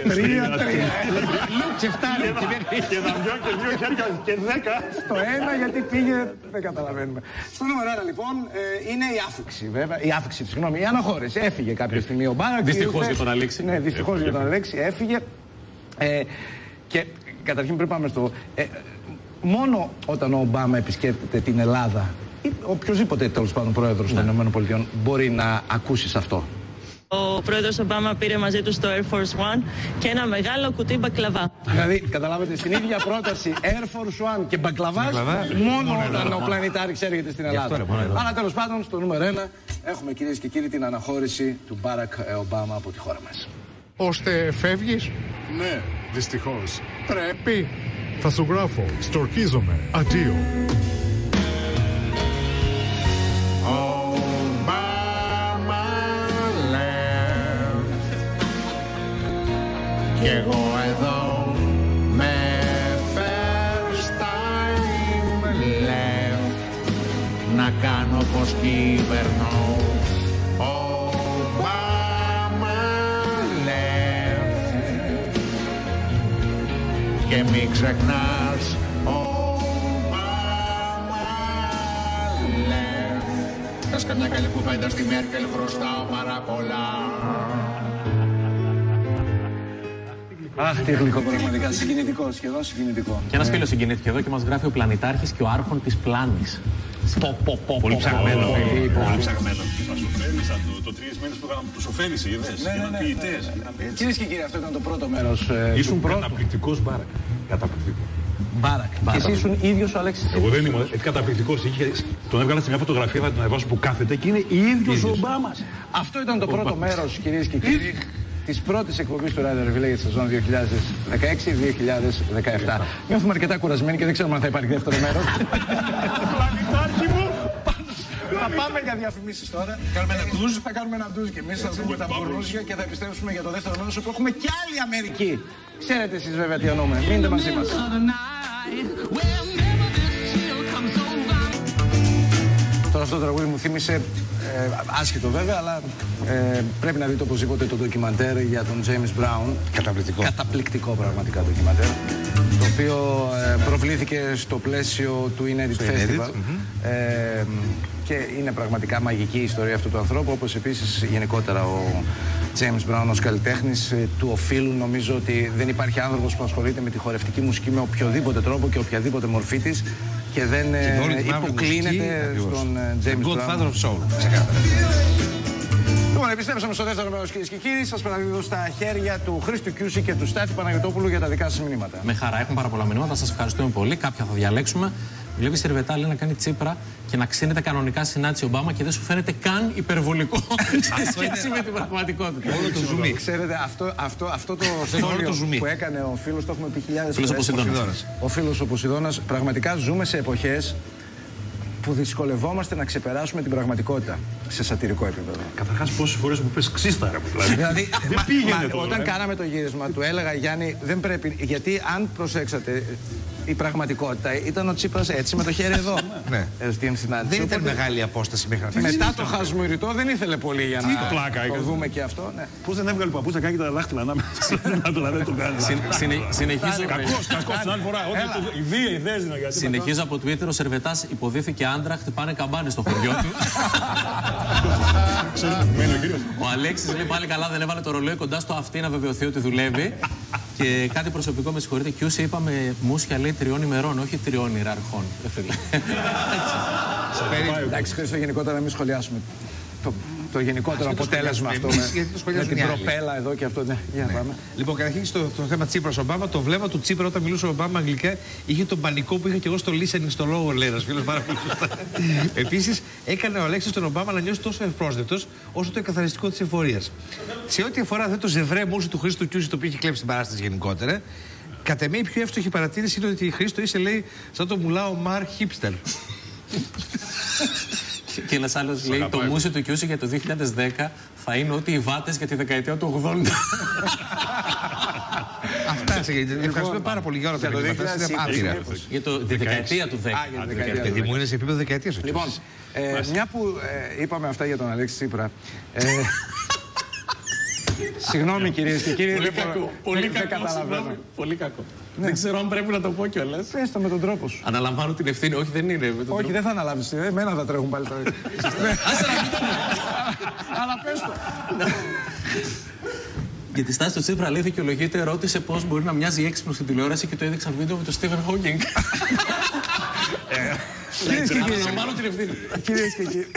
Και φτάνει. Και να δυο και 2 χέρια και 10. Στο 1 γιατί πήγε, δεν καταλαβαίνουμε. Στο νούμερο 1 λοιπόν είναι η άφηξη βέβαια. Η άφηξη, συγγνώμη, η αναχώρηση. Έφυγε κάποια στιγμή ο Μπάρακ. Δυστυχώς για τον Αλέξη. Ναι, δυστυχώς για τον Αλέξη έφυγε. Και καταρχήν πρέπει να πάμε στο... μόνο όταν ο Ομπάμα επισκέπτεται την Ελλάδα ή οποιοδήποτε τέλος πάντων πρόεδρος των ΗΠΑ μπορεί να ακούσει αυτό. Ο πρόεδρος Ομπάμα πήρε μαζί του στο Air Force One και ένα μεγάλο κουτί μπακλαβά. Δηλαδή, καταλάβετε, στην ίδια πρόταση Air Force One και μπακλαβάς, μόνο όταν ο Πλανητάρχης έρχεται στην Ελλάδα. Αλλά τέλος πάντων, στο νούμερο 1 έχουμε, κυρίες και κύριοι, την αναχώρηση του Μπάρακ Ομπάμα από τη χώρα μας. Ώστε φεύγεις? Ναι, δυστυχώς. Πρέπει. Θα σου γράφω. Στορκίζομαι. Αντίο. Κι εγώ εδώ με first time left να κάνω πως κυβερνώ. Obama left και μην ξεχνάς Obama left. Θες καμιά καλή κουβέντα στη Μέρκελ, χρωστάω πάρα πολλά. Αχ, τι γλυκό πραγματικά. Συγκινητικό, σχεδόν συγκινητικό. Και ένας φίλος συγκινήθηκε εδώ και μας γράφει ο Πλανητάρχης και ο άρχον της Πλάνης. Πολύ ψαγμένο. Πολύ ψαγμένο. Μας ωφέλησαν το 3 μήνες που έκαναμε, τους ωφέλησε, είδες. Ήταν ποιητές. Κυρίες και κύριοι, αυτό ήταν το πρώτο μέρος. Ήσουν καταπληκτικός Μπάρακ. Καταπληκτικό. Μπάρακ. Και εσύ ήσουν ίδιος ο Αλέξης. Εγώ δεν ήμουν καταπληκτικός. Τον έβγαλα σε μια φωτογραφία, θα την ανεβάσω που κάθεται και είναι ίδιος ο Ομπάμας. Αυτό ήταν το πρώτο μέρος, κυρίες και κύριοι, της πρώτης εκπομπής του Radio Reveal για τη σεζόν 2016-2017. Νιώθουμε αρκετά κουρασμένοι και δεν ξέρουμε αν θα υπάρχει δεύτερο μέρος. Πλανητάρχη μου! Θα πάμε για διαφημίσεις τώρα. Κάνουμε ένα ντουζ. Θα κάνουμε ένα ντουζ και εμείς θα δούμε τα μπουρνούζια και θα επιστρέψουμε για το δεύτερο μέρος όπου έχουμε κι άλλη Αμερική. Ξέρετε εσείς βέβαια τι εννοούμε. Μείνετε μαζί μας. Τώρα αυτό το τραγούδι μου θύμισε, άσχετο βέβαια, αλλά πρέπει να δείτε οπωσδήποτε το ντοκιμαντέρ για τον James Brown. Καταπληκτικό. Καταπληκτικό πραγματικά ντοκιμαντέρ. Το οποίο προβλήθηκε στο πλαίσιο του Inedit Festival. Και είναι πραγματικά μαγική η ιστορία αυτού του ανθρώπου, όπως επίσης γενικότερα ο James Brown ως καλλιτέχνης του οφείλουν. Νομίζω ότι δεν υπάρχει άνθρωπος που ασχολείται με τη χορευτική μουσική με οποιοδήποτε τρόπο και οποιαδήποτε μορφή της και δεν υποκλίνεται στον James Brown. Godfather of Soul. Ξεκάθαρα. Λοιπόν, επιστρέψαμε στο δεύτερο μέρος, κυρίες και κύριοι. Σας παραδίδω στα χέρια του Χρήστου Κιούση και του Στάθη Παναγιωτόπουλου για τα δικά σας μηνύματα. Με χαρά, έχουν πάρα πολλά μηνύματα. Σας ευχαριστούμε πολύ. Κάποια θα διαλέξουμε. Βλέπει Σερβετά λέει να κάνει Τσίπρα και να ξύνεται κανονικά συνάντηση Ομπάμα και δεν σου φαίνεται καν υπερβολικό σε σχέση με την πραγματικότητα. Όλο το ζουμί. Ξέρετε, αυτό το σχόλιο που έκανε ο φίλος, το έχουμε πει χιλιάδες φορές. Ο φίλος ο Ποσειδώνας. Πραγματικά ζούμε σε εποχές που δυσκολευόμαστε να ξεπεράσουμε την πραγματικότητα σε σατυρικό επίπεδο. Καταρχάς, πόσες φορές μου πες ξύσταρα μου, δηλαδή. Δεν πήγαινε τώρα. Όταν κάναμε το γύρισμα, του έλεγα Γιάννη, δεν πρέπει. Γιατί αν προσέξατε, η πραγματικότητα ήταν ο Τσίπρας έτσι με το χέρι εδώ. Ναι. Στην συνάντηση. Δεν ήταν μεγάλη απόσταση μέχρι να μετά το χασμουριτό δεν ήθελε πολύ για να το δούμε και αυτό. Πώς δεν έβγαλε παππούς να κάνει και τα δάχτυλα ανάμεσα. Δεν το κάνει. Συνεχίζω. Κακός την άλλη φορά. Οι ιδέες είναι γιατί. Συνεχίζω από Twitter. Ο Σερβετάς υποδίθηκε άντρα, χτυπάνε καμπάνες στο χωριό του. Ο Αλέξης λέει πάλι καλά, δεν έβαλε το ρολόι κοντά στο αυτί να βεβαιωθεί ότι δουλεύει. Και κάτι προσωπικό, με συγχωρείτε, Κιούση είπαμε μουσια λέει 3 ημερών, όχι 3 ιεραρχών. Εντάξει, Χρήστο, γενικότερα να μην σχολιάσουμε το γενικότερο αποτέλεσμα αυτό με την προπέλα εδώ και αυτό. Ναι, για πάμε. Λοιπόν, καταρχήν στο θέμα Τσίπρας-Ομπάμα, το βλέμμα του Τσίπρα όταν μιλούσε ο Ομπάμα αγγλικά είχε τον πανικό που είχα και εγώ στο listening στο λόγο, λέει ένας φίλος πάρα πολύ σωστά. Επίσης, έκανε ο Αλέξης τον Ομπάμα να νιώσει τόσο ευπρόσδεκτος όσο το εκαθαριστικό της εφορίας. Σε ό,τι αφορά αυτό το ζευρέ μουσου του Χρήστου Κιούση, το οποίο έχει κλέψει την παράσταση γενικότερα, κατ' εμέ η πιο εύστοχη παρατήρηση είναι ότι Χρήστο είσαι, λέει, σαν το μουλάο Μαρ Χίπστερ. Και ένας άλλος λέει το μουσι του Κιούση για το 2010 θα είναι ότι οι βάτες για τη δεκαετία του 80. Αυτά σε ευχαριστούμε πάρα πολύ για όλα τα παιδιά. Για τη δεκαετία του 10. Γιατί μου είναι σε επίπεδο δεκαετίας. Λοιπόν, μια που είπαμε αυτά για τον Αλέξη Τσίπρα. Συγγνώμη κυρίες και κύριοι, πολύ κακό. Πολύ κακό. Δεν ξέρω αν πρέπει να το πω κιόλας. Πες το με τον τρόπο σου. Αναλαμβάνω την ευθύνη. Όχι, δεν είναι. Όχι, δεν θα αναλάβεις. Εμένα θα τρέχουν πάλι τα. Αλλά πες το. Για τη στάση του Τσίπρα, λέει, δικαιολογείται, ρώτησε πώς μπορεί να μοιάζει έξυπνο στην τηλεόραση και το έδειξαν βίντεο με τον Στίβεν Χόκινγκ. Αναλαμβάνω την ευθύνη. Κυρίες και κύριοι.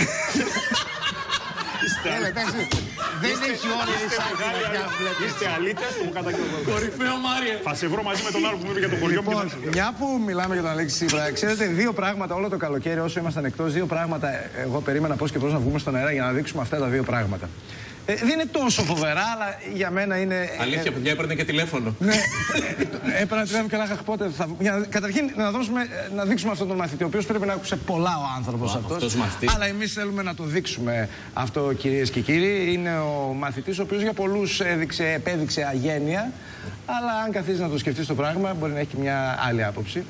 Δεν έχει ώρα Είστε αλήτες που μου κατακαιρώνουν. Κορυφαίο Μάριε. Θα σε βρω μαζί με τον άλλο που μου είπε για το χωριό μου. Μια που μιλάμε για τον Αλέξη Τσίπρα, ξέρετε, δύο πράγματα όλο το καλοκαίρι όσο ήμασταν εκτός, δύο πράγματα εγώ περίμενα πώς και πώς να βγούμε στον αέρα για να δείξουμε αυτά τα δύο πράγματα. Δεν είναι τόσο φοβερά, αλλά για μένα είναι. Αλήθεια, παιδιά, έπαιρνε και τηλέφωνο. Ναι, έπαιρνε τηλέφωνο και λέγα πότε θα. Καταρχήν να δείξουμε αυτόν τον μαθητή, ο οποίος πρέπει να άκουσε πολλά ο άνθρωπος αυτός. Αλλά εμείς θέλουμε να το δείξουμε αυτό, κυρίες και κύριοι. Είναι ο μαθητής ο οποίος για πολλούς επέδειξε αγένεια. Αλλά αν καθίσεις να το σκεφτείς το πράγμα, μπορεί να έχει μια άλλη άποψη.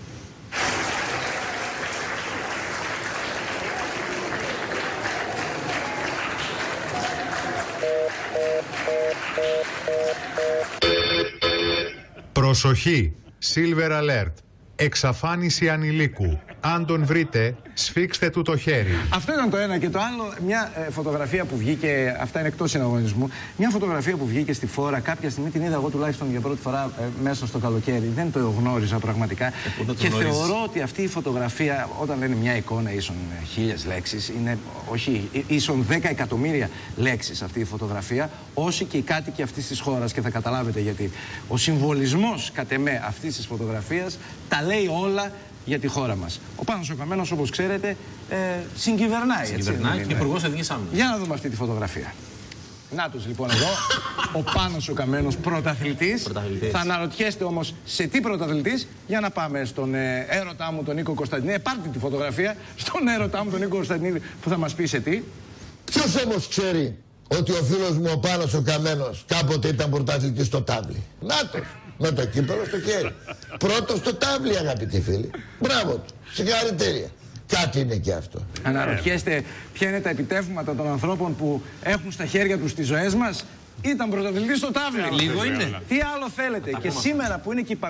Προσοχή! Silver Alert. Εξαφάνιση ανηλίκου. Αν τον βρείτε, σφίξτε του το χέρι. Αυτό ήταν το ένα. Και το άλλο, μια φωτογραφία που βγήκε, αυτά είναι εκτός συναγωνισμού, μια φωτογραφία που βγήκε στη φόρα, κάποια στιγμή την είδα εγώ τουλάχιστον για πρώτη φορά μέσα στο καλοκαίρι. Δεν το γνώριζα πραγματικά. Και θεωρώ ότι αυτή η φωτογραφία, όταν λένε μια εικόνα ίσον 1000 λέξεις, είναι όχι, ίσον 10 εκατομμύρια λέξεις αυτή η φωτογραφία, όσοι και οι κάτοικοι αυτής της χώρας, και θα καταλάβετε γιατί. Ο συμβολισμός, κατ' εμέ, αυτής της φωτογραφίας τα λέει όλα για τη χώρα μας. Ο Πάνος ο Καμένος, όπως ξέρετε, συγκυβερνάει. Συγκυβερνάει και υπουργός Εθνικής Άμυνας. Για να δούμε αυτή τη φωτογραφία. Να τους λοιπόν εδώ, ο Πάνος ο Καμένος, πρωταθλητής. Θα αναρωτιέστε όμως σε τι πρωταθλητής, για να πάμε στον έρωτά μου τον Νίκο Κωνσταντινίδη. Πάρτε τη φωτογραφία στον έρωτά μου τον Νίκο Κωνσταντινίδη που θα μας πει σε τι. Ποιος όμως ξέρει ότι ο φίλος μου ο Πάνος ο Καμένος κάποτε ήταν πρωταθλητής στο τάβλι? Νάτος, με το κύπελο στο χέρι. Πρώτος στο τάβλι, αγαπητοί φίλοι. Μπράβο του, συγχαρητήρια. Κάτι είναι και αυτό. Αναρωτιέστε ποια είναι τα επιτεύγματα των ανθρώπων που έχουν στα χέρια τους τις ζωές μας. Ήταν πρωταθλητής στο τάβλι. Λίγο είναι. Τι άλλο θέλετε? Και σήμερα που είναι και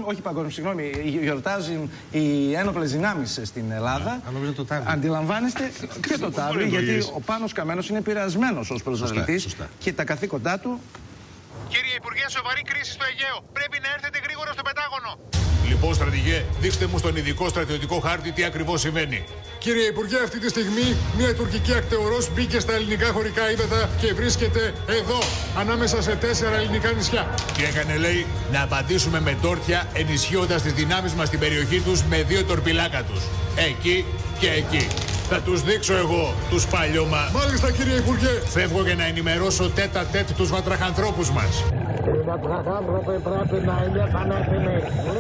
γιορτάζουν οι ένοπλες δυνάμεις στην Ελλάδα. Αντιλαμβάνεστε και το τάβλι, γιατί ο Πάνος Καμένος είναι επηρεασμένος ως πρωταθλητής και τα καθήκοντά του. Κύριε Υπουργέ, σοβαρή κρίση στο Αιγαίο. Πρέπει να έρθετε γρήγορα στο Πεντάγωνο. Λοιπόν, στρατηγέ, δείξτε μου στον ειδικό στρατιωτικό χάρτη τι ακριβώς συμβαίνει. Κύριε Υπουργέ, αυτή τη στιγμή μια τουρκική ακτεωρός μπήκε στα ελληνικά χωρικά ύδατα και βρίσκεται εδώ, ανάμεσα σε 4 ελληνικά νησιά. Τι έκανε, λέει, να απαντήσουμε με τόρτια, ενισχύοντας τις δυνάμεις μας στην περιοχή τους με 2 τορπιλάκα τους. Εκεί και εκεί. Θα τους δείξω εγώ τους παλιώμα. Μάλιστα, κύριε Υπουργέ. Φεύγω για να ενημερώσω τέτα-τέτ τους βατραχανθρώπους μας. Οι βατραχάνθρωποι πρέπει να είναι πανέτοιμοι.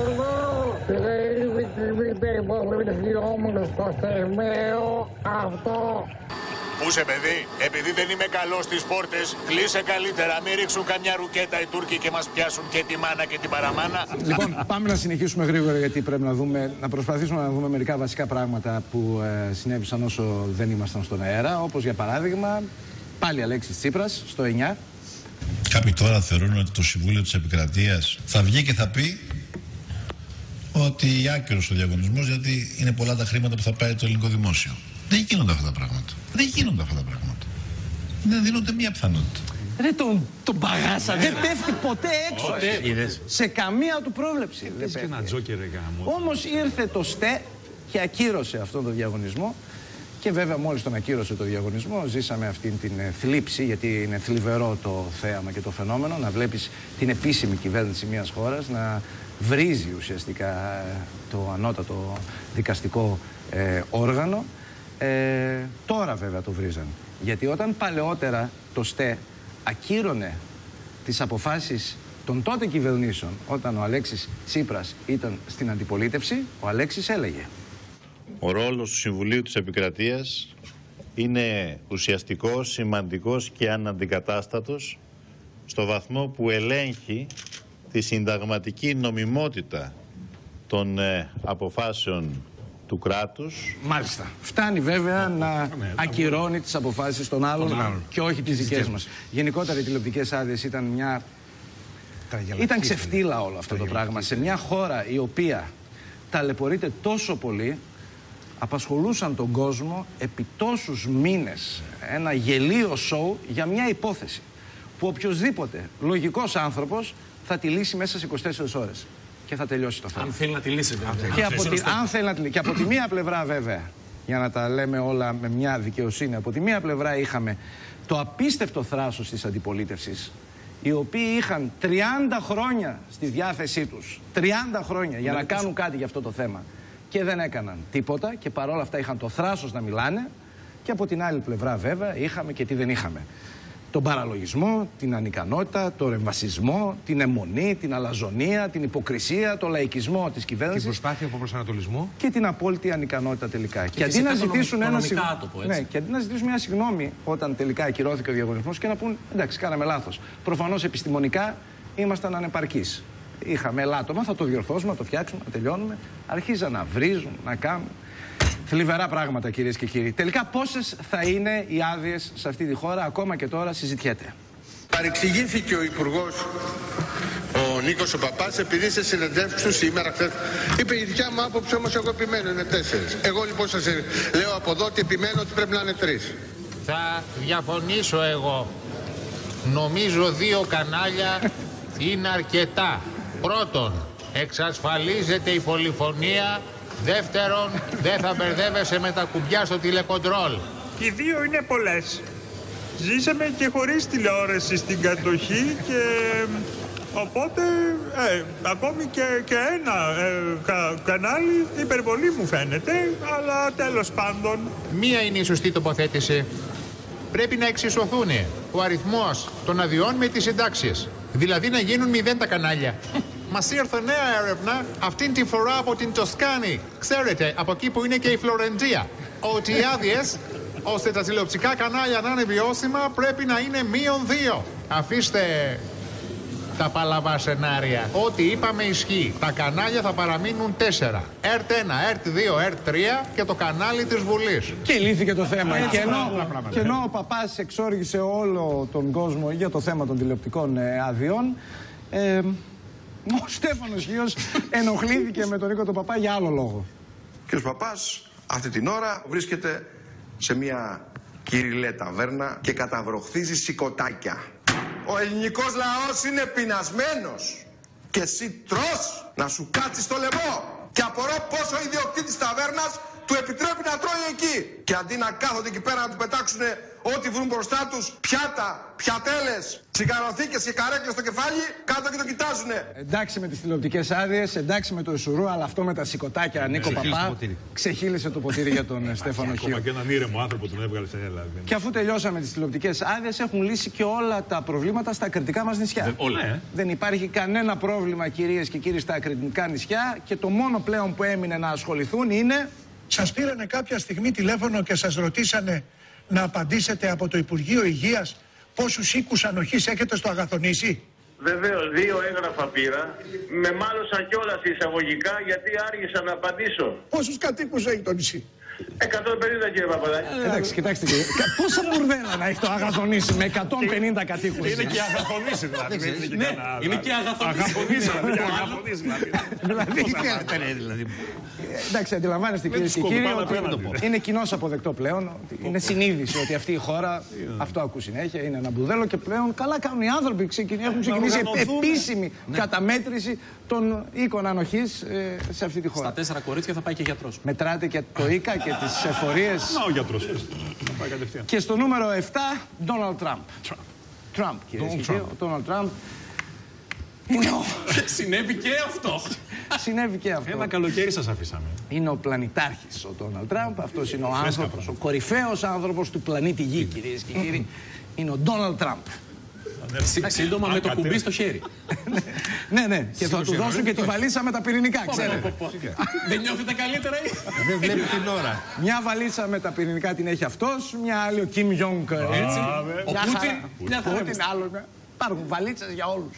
Στο θερμαίο αυτό. Πού σε παιδί, επειδή δεν είμαι καλός στις πόρτες, κλείσε καλύτερα, μην ρίξουν καμιά ρουκέτα οι Τούρκοι και μας πιάσουν και τη μάνα και την παραμάνα. Λοιπόν, πάμε να συνεχίσουμε γρήγορα, γιατί πρέπει να προσπαθήσουμε να δούμε μερικά βασικά πράγματα που συνέβησαν όσο δεν ήμασταν στον αέρα. Όπως για παράδειγμα, πάλι Αλέξης Τσίπρας στο 9. Κάποιοι τώρα θεωρούν ότι το Συμβούλιο της Επικρατείας θα βγει και θα πει ότι άκυρος ο διαγωνισμός, γιατί είναι πολλά τα χρήματα που θα πάρει το ελληνικό δημόσιο. Δεν γίνονται αυτά τα πράγματα. Δεν γίνονται αυτά τα πράγματα. Δεν δίνονται μία πιθανότητα. Δεν τον παγάσα. Δεν πέφτει ποτέ έξω. Σε καμία του πρόβλεψη. Όμως ήρθε το ΣΤΕ και ακύρωσε αυτόν τον διαγωνισμό. Και βέβαια μόλις τον ακύρωσε το διαγωνισμό ζήσαμε αυτή την θλίψη, γιατί είναι θλιβερό το θέαμα και το φαινόμενο να βλέπεις την επίσημη κυβέρνηση μιας χώρας να βρίζει ουσιαστικά το ανώτατο δικαστικό όργανο. Τώρα βέβαια το βρίζαν. Γιατί όταν παλαιότερα το ΣΤΕ ακύρωνε τις αποφάσεις των τότε κυβερνήσεων, όταν ο Αλέξης Τσίπρας ήταν στην αντιπολίτευση, ο Αλέξης έλεγε: ο ρόλος του Συμβουλίου της Επικρατείας είναι ουσιαστικός, σημαντικός και αναντικατάστατος στο βαθμό που ελέγχει τη συνταγματική νομιμότητα των αποφάσεων του κράτους. Μάλιστα. Φτάνει βέβαια να ακυρώνει τις αποφάσεις των άλλων και όχι τις δικές μας. Γενικότερα οι τηλεοπτικές άδειες ήταν ξεφτύλα όλο αυτό το πράγμα. Σε μια χώρα η οποία ταλαιπωρείται τόσο πολύ, απασχολούσαν τον κόσμο επί τόσους μήνες ένα γελίο σοου για μια υπόθεση που οποιοσδήποτε λογικός άνθρωπος θα τη λύσει μέσα σε 24 ώρες και θα τελειώσει το θέμα. Αν θέλει να τη λύσει βέβαια. Και από τη μία πλευρά βέβαια, για να τα λέμε όλα με μια δικαιοσύνη, από τη μία πλευρά είχαμε το απίστευτο θράσος της αντιπολίτευσης, οι οποίοι είχαν 30 χρόνια στη διάθεσή τους, 30 χρόνια για να κάνουν κάτι για αυτό το θέμα και δεν έκαναν τίποτα και παρόλα αυτά είχαν το θράσος να μιλάνε. Και από την άλλη πλευρά βέβαια είχαμε και τι δεν είχαμε: τον παραλογισμό, την ανικανότητα, τον ρεμβασισμό, την αιμονή, την αλαζονία, την υποκρισία, τον λαϊκισμό της κυβέρνησης. Την προσπάθεια από προσανατολισμό. Και την απόλυτη ανικανότητα τελικά. Και αντί να ζητήσουν και αντί να ζητήσουν μια συγγνώμη όταν τελικά ακυρώθηκε ο διαγωνισμός και να πούν εντάξει, κάναμε λάθος. Προφανώς επιστημονικά ήμασταν ανεπαρκείς. Είχαμε ελάττωμα, θα το διορθώσουμε, να το φτιάξουμε, να τελειώνουμε. Αρχίζαν να βρίζουν, να κάνουν. Θλιβερά πράγματα, κυρίες και κύριοι. Τελικά πόσες θα είναι οι άδειες σε αυτή τη χώρα, ακόμα και τώρα συζητιέται. Παρεξηγήθηκε ο Υπουργός, ο Νίκος ο Παπάς, επειδή σε συνεντεύξεις του σήμερα χθες είπε: η δικιά μου άποψη όμως εγώ επιμένω είναι 4. Εγώ λοιπόν σας λέω από εδώ ότι επιμένω ότι πρέπει να είναι 3. Θα διαφωνήσω εγώ. Νομίζω 2 κανάλια είναι αρκετά. Πρώτον, εξασφαλίζεται η πολυφωνία. Δεύτερον, δεν θα μπερδεύεσαι με τα κουμπιά στο τηλεκοντρόλ. Οι 2 είναι πολλές. Ζήσαμε και χωρίς τηλεόραση στην κατοχή και οπότε ακόμη και ένα κανάλι υπερβολή μου φαίνεται, αλλά τέλος πάντων. Μία είναι η σωστή τοποθέτηση. Πρέπει να εξισωθούν ο αριθμός των αδειών με τις συντάξεις. Δηλαδή να γίνουν 0 τα κανάλια. Μας ήρθε νέα έρευνα αυτήν τη φορά από την Τοσκάνη. Ξέρετε, από εκεί που είναι και η Φλωρεντία. Ότι οι άδειες, ώστε τα τηλεοπτικά κανάλια να είναι βιώσιμα, πρέπει να είναι -2. Αφήστε τα παλαβά σενάρια. Ό,τι είπαμε ισχύει. Τα κανάλια θα παραμείνουν 4. ΕΡΤ1, ΕΡΤ2, ΕΡΤ3 και το κανάλι της Βουλής. Και λύθηκε το θέμα. Και ενώ ο Παπάς εξόργησε όλο τον κόσμο για το θέμα των τηλεοπτικών αδειών, ο Στέφανος Χίος ενοχλήθηκε με τον Νίκο τον Παπά για άλλο λόγο. Και ο Παπάς αυτή την ώρα βρίσκεται σε μια κυριλέ ταβέρνα και καταβροχθίζει σηκωτάκια. Ο ελληνικός λαός είναι πεινασμένος και εσύ τρως να σου κάτσει στο λαιμό. Και απορώ πόσο ο ιδιοκτήτης ταβέρνας του επιτρέπει να τρώει εκεί. Και αντί να κάθονται εκεί πέρα να του πετάξουν ό,τι βρουν μπροστά τους, πιάτα, πιατέλες, τσιγαροθήκες και καρέκλες στο κεφάλι, κάτω και το κοιτάζουνε. Εντάξει με τις τηλεοπτικές άδειες, εντάξει με το Ισουρού, αλλά αυτό με τα σηκωτάκια, Νίκο Παπά, ξεχύλισε το ποτήρι για τον Στέφανο Χίο. Ακόμα και έναν ήρεμο άνθρωπο τον έβγαλε σε Ελλάδα. Και αφού τελειώσαμε τις τηλεοπτικές άδειες, έχουν λύσει και όλα τα προβλήματα στα ακριτικά μας νησιά. Δεν υπάρχει κανένα πρόβλημα, κυρίες και κύριοι, στα ακριτικά νησιά και το μόνο πλέον που έμεινε να ασχοληθούν είναι. Σας πήρανε κάποια στιγμή τηλέφωνο και σας ρωτήσανε να απαντήσετε από το Υπουργείο Υγείας πόσους οίκους ανοχής έχετε στο Αγαθονήσι? Βεβαίως, 2 έγγραφα πήρα. Με μάλωσα κιόλας εισαγωγικά γιατί άργησα να απαντήσω. Πόσους κατοίκους έχει το νησί? 150, κύριε Παπαδάκη. Εντάξει, κοιτάξτε κύριε. Πόσα μπουρδέλα να έχει το Αγαθονήσι με 150 κατοίκους? Είναι και Αγαθονήσι δηλαδή. Είναι και Αγαθονήσι. Δηλαδή, εντάξει, αντιλαμβάνεστε κυρίες και κύριοι ότι είναι κοινώς αποδεκτό πλέον. Είναι συνείδηση ότι αυτή η χώρα αυτό ακού συνέχεια. Είναι ένα μπουρδέλο και πλέον καλά κάνουν οι άνθρωποι. Έχουν ξεκινήσει επίσημη καταμέτρηση των οίκων ανοχής σε αυτή τη χώρα. Στα 4 κορίτσια θα πάει και γιατρός. Μετράτε και το οίκα και τις εφορίες. Να ο γιατρός. Πάει κατευθείαν. Και στο νούμερο 7, Donald Trump. Τραμπ, κυρίες και κύριοι. Ο Donald Trump είναι ο... Συνέβη και αυτό. Συνέβη και αυτό. Ένα καλοκαίρι σας αφήσαμε. Είναι ο πλανητάρχης ο Donald Trump. Αυτός είναι ο άνθρωπος, ο κορυφαίος άνθρωπος του πλανήτη Γη, κυρίες και κύριοι. Είναι ο Donald Trump. Σύντομα με το κουμπί στο χέρι. Ναι. Και θα του δώσουν και τη βαλίτσα με τα πυρηνικά, ξέρετε. Δεν νιώθετε καλύτερα ή? Δεν βλέπει την ώρα. Μια βαλίτσα με τα πυρηνικά την έχει αυτός, μια άλλη ο Kim Jong. Έτσι. Ο Πούτιν. Άλλο. Υπάρχουν βαλίτσες για όλους.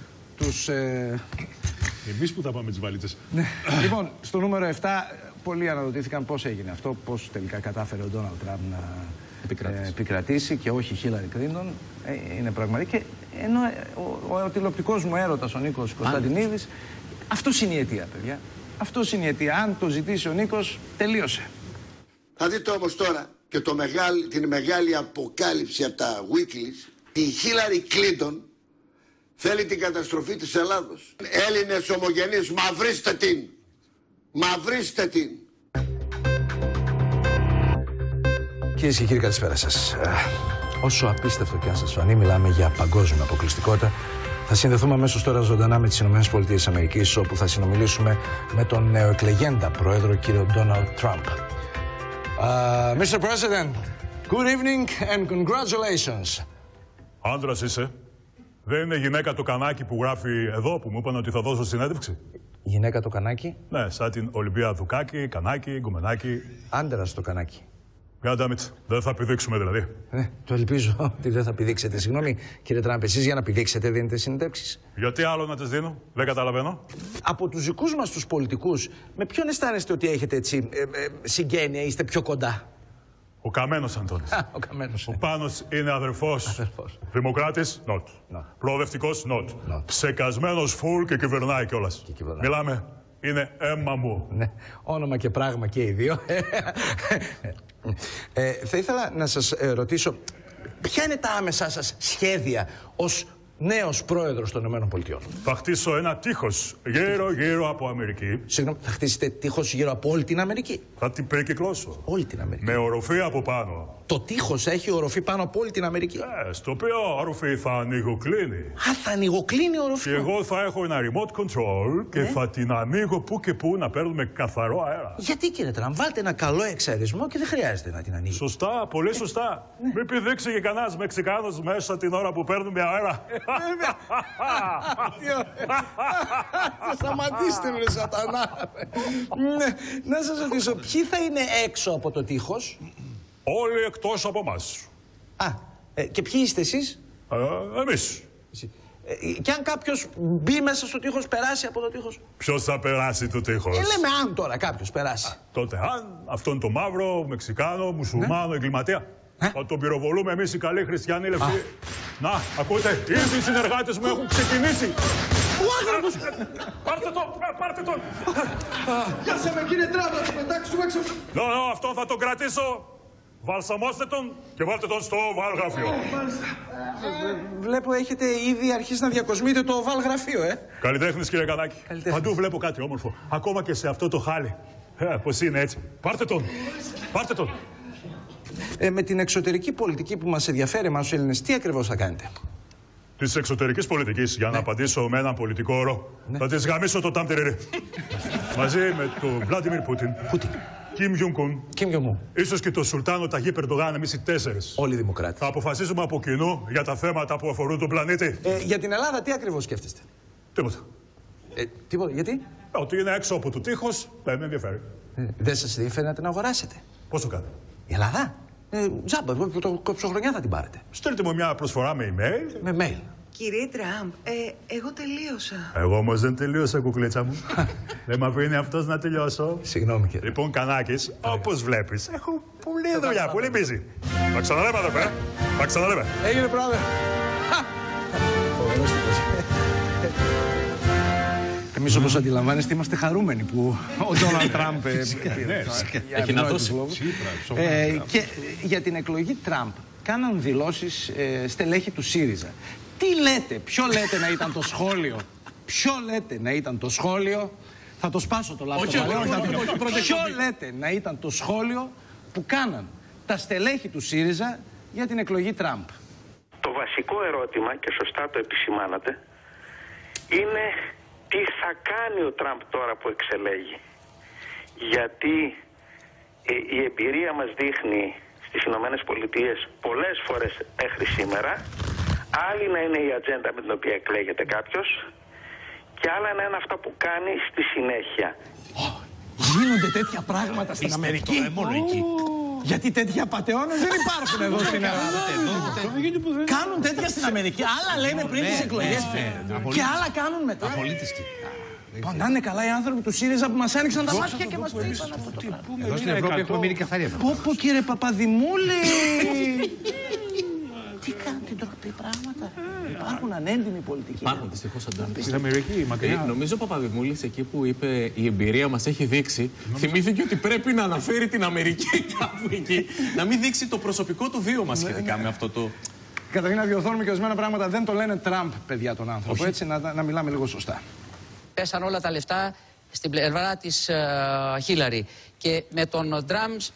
Εμείς που θα πάμε τις βαλίτσες. Λοιπόν, στο νούμερο 7, πολλοί αναρωτήθηκαν πώς έγινε αυτό, πώς τελικά κατάφερε ο Ντόναλντ Τραμπ να επικρατήσει και όχι η Χίλαρη Κλίντον. Είναι πραγματική. Ενώ ο τηλεοπτικός μου έρωτας, ο Νίκος Κωνσταντινίδης, αυτός είναι η αιτία, παιδιά. Αυτός είναι η αιτία. Αν το ζητήσει ο Νίκος, τελείωσε. Θα δείτε όμως τώρα και την μεγάλη αποκάλυψη από τα Wikileaks. Η Χίλαρη Κλίντον θέλει την καταστροφή της Ελλάδος. Έλληνες ομογενείς, μαυρίστε την! Μαυρίστε την! Κυρίες και κύριοι, καλησπέρα σας. Όσο απίστευτο και αν σας φανεί, μιλάμε για παγκόσμια αποκλειστικότητα. Θα συνδεθούμε αμέσως τώρα ζωντανά με τις ΗΠΑ, όπου θα συνομιλήσουμε με τον νεοεκλεγέντα πρόεδρο, κύριο Ντόναλντ Τραμπ. Mr. President, good evening and congratulations. Άντρας είσαι. Δεν είναι γυναίκα το κανάκι που γράφει εδώ, που μου είπαν ότι θα δώσω συνέντευξη? Γυναίκα το κανάκι? Ναι, σαν την Ολυμπία Δουκάκη, κανάκι, γκουμενάκι. Άντρας το κανάκι. Goddammit, δεν θα πηδήξουμε δηλαδή. Το ελπίζω ότι δεν θα πηδήξετε. Συγγνώμη, κύριε Τραμπ, εσείς για να πηδήξετε δίνετε συνεντεύξεις? Γιατί άλλο να τις δίνω, δεν καταλαβαίνω. Από τους δικούς μας τους πολιτικούς, με ποιον αισθάνεστε ότι έχετε έτσι συγγένεια, είστε πιο κοντά? Ο Καμένος Αντώνης. Ο Καμένος. Ο Πάνος είναι αδερφός. Δημοκράτης, not. Προοδευτικός, not. Ψεκασμένος φουλ και κυβερνάει κιόλας. Μιλάμε, είναι αίμα μου. Ναι, όνομα και πράγμα και οι δύο. Θα ήθελα να σας ρωτήσω, ποια είναι τα άμεσά σας σχέδια ως νέος πρόεδρος των ΗΠΑ? Θα χτίσω ένα τείχος γύρω από Αμερική. Συγγνώμη, θα χτίσετε τείχος γύρω από όλη την Αμερική? Θα την περικυκλώσω. Όλη την Αμερική. Με οροφή από πάνω. Το τείχος έχει οροφή πάνω από όλη την Αμερική? Στο οποίο οροφή θα ανοιγοκλίνει. Α, θα ανοιγοκλίνει η οροφή. Και εγώ θα έχω ένα remote control και θα την ανοίγω που και που να παίρνουμε καθαρό αέρα. Γιατί, κύριε Τραμπ, βάλτε ένα καλό εξαερισμό και δεν χρειάζεται να την ανοίγει. Σωστά, πολύ σωστά. Μην πηδήξει και κανένας Μεξικάνος μέσα την ώρα που παίρνουμε αέρα. Σταματήστε, βρε σατανά. Να σας ρωτήσω, ποιοι θα είναι έξω από το τείχος? Όλοι εκτός από εμάς. Και ποιοι είστε εσείς? Εμείς. Και αν κάποιος μπει μέσα στο τείχος, περάσει από το τείχος? Ποιος θα περάσει το τείχος? Λέμε αν τώρα κάποιος περάσει. Τότε αν αυτόν τον μαύρο, Μεξικάνο, μουσουλμάνο, εγκληματία. Θα τον πυροβολούμε εμείς οι καλοί χριστιανοί λευκοί. Να, ακούτε, ήδη οι συνεργάτες μου έχουν ξεκινήσει. Ο άνθρωπος! Πάρτε τον! Πιάσαμε, κύριε Τραμπ, να τον πετάξουμε έξω. Αυτόν θα τον κρατήσω. Βαλσαμώστε τον και βάλτε τον στο βαλγραφείο. Βλέπω έχετε ήδη αρχίσει να διακοσμείτε το βαλγραφείο, Καλλιτέχνης, κύριε Κανάκη. Παντού βλέπω κάτι όμορφο. Ακόμα και σε αυτό το χάλι. Πώς είναι έτσι. Πάρτε τον. Με την εξωτερική πολιτική που μας ενδιαφέρει εμάς τους Έλληνες, τι ακριβώς θα κάνετε? Της εξωτερικής πολιτικής, για να απαντήσω με έναν πολιτικό όρο, θα της γαμίσω το τάμπτερερε. Μαζί με τον Βλάντιμιρ Πούτιν. Κιμ Ιονγκ-Ουν. Ίσως και τον Σουλτάνο Ταγί Ερντογάν, εμείς οι 4. Όλοι οι δημοκράτες. Θα αποφασίσουμε από κοινού για τα θέματα που αφορούν τον πλανήτη. Για την Ελλάδα, τι ακριβώς σκέφτεστε? Τίποτα. Τίποτα, γιατί? Ότι είναι έξω από το τείχος, δεν με ενδιαφέρει. Δεν σας ενδιαφέρει να την αγοράσετε? Πώς το κάνετε? Η Ελλάδα. Τζάμπα, το κοψοχρονιά θα την πάρετε. Στείλτε μου μια προσφορά με email. Με mail. Κύριε Τραμπ, εγώ τελείωσα. Εγώ όμως δεν τελείωσα, κουκλίτσα μου. Δεν με αφήνει αυτός να τελειώσω. Συγγνώμη, κύριε. Λοιπόν, Κανάκης, όπως βλέπεις, έχω πολλή δουλειά, πολύ busy. Θα ξαναλέμε, αδερφέ. Θα ξαναλέμε. Έγινε, πρόεδρε. Εμείς, όπως αντιλαμβάνεστε, είμαστε χαρούμενοι που ο Ντόναλντ Τραμπ έχει να δώσει. Και για την εκλογή Τραμπ κάναν δηλώσεις στελέχη του ΣΥΡΙΖΑ. Τι λέτε, ποιο λέτε να ήταν το σχόλιο? Θα το σπάσω το λάθος. Ποιο λέτε να ήταν το σχόλιο που κάναν τα στελέχη του ΣΥΡΙΖΑ για την εκλογή Τραμπ? Το βασικό ερώτημα, και σωστά το επισημάνατε, είναι τι θα κάνει ο Τραμπ τώρα που εξελέγει. Γιατί η εμπειρία μας δείχνει στις Ηνωμένες Πολιτείες πολλές φορές μέχρι σήμερα, άλλη να είναι η ατζέντα με την οποία εκλέγεται κάποιος και άλλα να είναι αυτά που κάνει στη συνέχεια. Γίνονται τέτοια πράγματα στην Αμερική. Γιατί τέτοια απατεώνες δεν υπάρχουν εδώ στην Ελλάδα. Κάνουν τέτοια στην Αμερική. Άλλα λένε πριν τις εκλογές και άλλα κάνουν μετά. Απολύτιστη. Να είναι καλά οι άνθρωποι του ΣΥΡΙΖΑ που μας άνοιξαν τα μάτια και μας το είπαν αυτό το πράγμα. Εδώ στην Ευρώπη έχουμε μείνει καθαρή. Πω κύριε Παπαδημούλη. Τι κάνετε ντροπή πράγματα. Υπάρχουν ανέντιμοι πολιτικοί. Υπάρχουν δυστυχώς αντώνες. Στην Αμερική, μακριά. Νομίζω ο Παπαδημούλης εκεί που είπε η εμπειρία μας έχει δείξει, θυμήθηκε ότι πρέπει να αναφέρει την Αμερική κάπου εκεί. Να μην δείξει το προσωπικό του βίωμα σχετικά με αυτό το. Καταρχήν να διορθώνουμε και ορισμένα πράγματα. Δεν το λένε Τραμπ, παιδιά, τον άνθρωπο. Έτσι, να μιλάμε λίγο σωστά. Πέσαν όλα τα λεφτά στην πλευρά της Χίλαρη. Και με τον Ντραμς.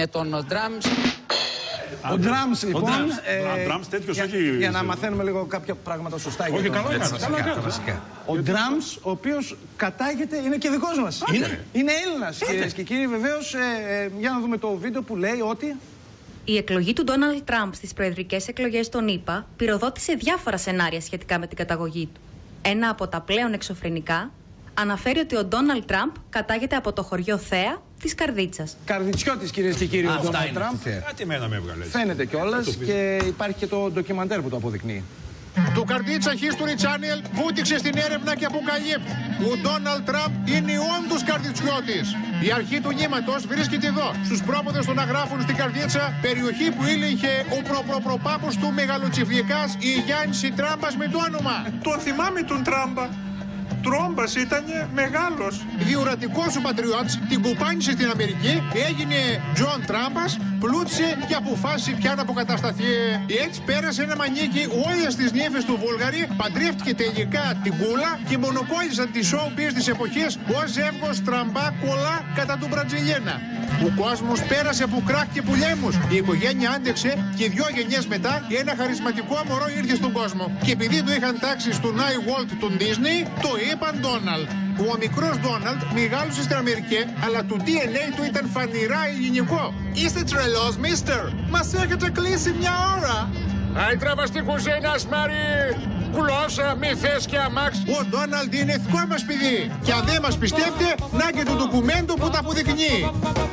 Ο Ντραμς, λοιπόν. Για να όχι. μαθαίνουμε λίγο κάποια πράγματα σωστά. Όχι, καλά έκανε. Ο Ντραμς, ο οποίος κατάγεται, είναι και δικός μας. Είναι Έλληνας, κυρίες και κύριοι. Βεβαίως, για να δούμε το βίντεο που λέει ότι. Η εκλογή του Ντόναλντ Τραμπ στις προεδρικές εκλογές των ΗΠΑ πυροδότησε διάφορα σενάρια σχετικά με την καταγωγή του. Ένα από τα πλέον εξωφρενικά αναφέρει ότι ο Ντόναλντ Τραμπ κατάγεται από το χωριό Θέα της Καρδίτσας. Καρδιτσιώτης, κυρίες και κύριοι, ο Ντόναλντ Τραμπ. Τι μένα με έβγαλε. Φαίνεται κιόλας και υπάρχει και το ντοκιμαντέρ που το αποδεικνύει. Το Καρδίτσα History Channel βούτυξε στην έρευνα και αποκαλύπτει. Ο Ντόναλντ Τραμπ είναι όντως καρδιτσιώτης. Η αρχή του νήματος βρίσκεται εδώ, στους πρόποδες των αγράφων στην Καρδίτσα, περιοχή που ήλεγχε ο προπροπροπάπος του μεγαλοτσιφλικάς η Γιάννηση Τράμπας με το όνομα. Τον θυμάμαι τον Τράμπα. Τρόμπας ήτανε μεγάλος. Διορατικός ο πατριώτης την κουπάνισε στην Αμερική, έγινε Τζον Τράμπας, πλούτησε και αποφάσισε πια να αποκατασταθεί. Έτσι πέρασε ένα μανίκι όλες τις νύφες του Βούλγαρη, παντρεύτηκε τελικά την Κούλα και μονοπόλησαν τις showbiz της εποχής ως ζεύγος Τραμπά κολλά κατά του Μπρατζιλιένα. Ο κόσμος πέρασε από κράκ και πουλέμους. Η οικογένεια άντεξε και 2 γενιές μετά ένα χαρισματικό μωρό ήρθε στον κόσμο. Και επειδή το είχαν τάξει στο Night Walt των Disney, το είπαν Ντόναλντ. Ο μικρός Ντόναλντ μεγάλωσε στην Αμερική, αλλά το DNA του ήταν φανηρά ελληνικό. Είστε τρελός, μίστερ! Μας έχετε κλείσει μια ώρα! Άι τράβα στην κουζίνα, Σμάρι! Κουλόσα, μη θες και αμάξ. Ο Ντόναλντ είναι δικό μας παιδί. Και αν δεν μας πιστεύετε, να και το ντοκουμέντο που τα αποδεικνύει.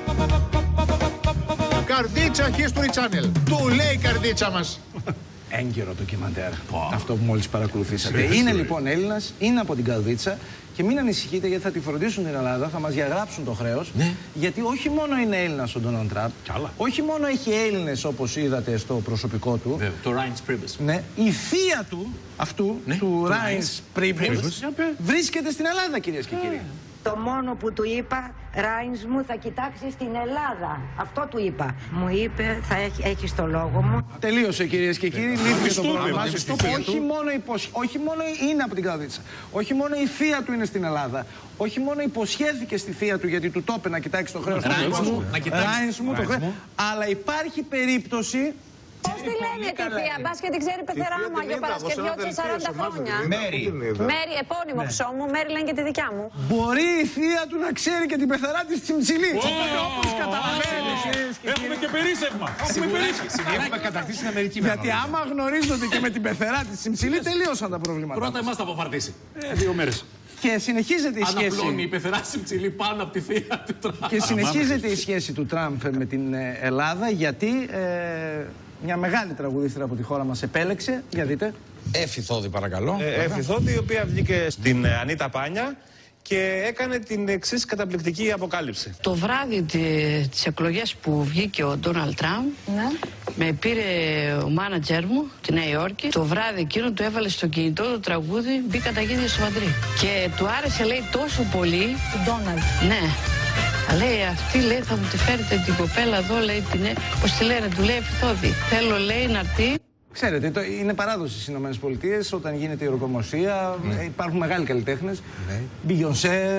Καρδίτσα History Channel. Του λέει η καρδίτσα μας. Έγκυρο ντοκιμαντέρ. Αυτό που μόλις παρακολουθήσατε. Είναι λοιπόν Έλληνας, είναι από την Καρδίτσα και μην ανησυχείτε γιατί θα τη φροντίσουν την Ελλάδα, θα μας διαγράψουν το χρέος. Γιατί όχι μόνο είναι Έλληνας ο Ντόναλντ Τραμπ, όχι μόνο έχει Έλληνες όπως είδατε στο προσωπικό του. Το Ράινς Πρίμπες. Ναι, η θεία του, αυτού, του Ράινς Πρίμπες, βρίσκεται στην Ελλάδα, κυρίες και κύριοι. Το μόνο που του είπα, Ράινς μου, θα κοιτάξει στην Ελλάδα. Αυτό του είπα. Μου είπε, θα έχεις το λόγο μου. Τελείωσε, κυρίες και κύριοι. Λύθηκε το πρόβλημα. Όχι μόνο είναι από την Καρδίτσα. Όχι μόνο η θεία του είναι στην Ελλάδα. Όχι μόνο υποσχέθηκε στη θεία του γιατί του το είπε να κοιτάξει το χρέος του. Ράινς μου, το χρέος. Αλλά υπάρχει περίπτωση. Πώς τη λένε τη θεία, μπας και την ξέρει πεθερά μου, Αγιο Παρασκευιώτησα 40 χρόνια. Μέρη, επώνυμο ψώ μου, Μέρη λένε και τη δικιά μου. Μπορεί η θεία του να ξέρει και την πεθερά της Τσιμψιλή. Όπως καταλαβαίνεις. Έχουμε και περίσσευμα. Έχουμε κατακτήσει στην Αμερική. Γιατί άμα γνωρίζονται και με την πεθερά της Τσιμψιλή, τελείωσαν τα προβλήματα. Πρώτα εμάς θα αποφαρτήσει. 2 μέρες. Και συνεχίζεται η σχέση. Αναπλώνει η πεθερά Τσιμψιλή πάνω από τη θεία του Τραμπ. Και συνεχίζεται η σχέση του Τραμπ με την Ελλάδα γιατί. Μια μεγάλη τραγουδίστρια από τη χώρα μας επέλεξε. Για δείτε. Εφηθόδη, παρακαλώ. Εφηθόδη, η οποία βγήκε στην Ανίτα Πάνια και έκανε την εξής καταπληκτική αποκάλυψη. Το βράδυ της εκλογές που βγήκε ο Ντόναλντ Τραμπ, με πήρε ο μάνατζερ μου τη Νέα Υόρκη. Το βράδυ εκείνο του έβαλε στο κινητό το τραγούδι «Μπήκα τα γίδια στο Μαντρί». Και του άρεσε, λέει, τόσο πολύ. Του Ντόναλντ. Ναι. Λέει, αυτή λέει θα μου τη φέρετε την κοπέλα εδώ, λέει, πώς τη λένε, του λέει Εφηθόδη. Θέλω, λέει, να έρθει. Ξέρετε, είναι παράδοση στις Ηνωμένες Πολιτείες όταν γίνεται η ορκομοσία. Υπάρχουν μεγάλοι καλλιτέχνες. Μπιγιονσέ,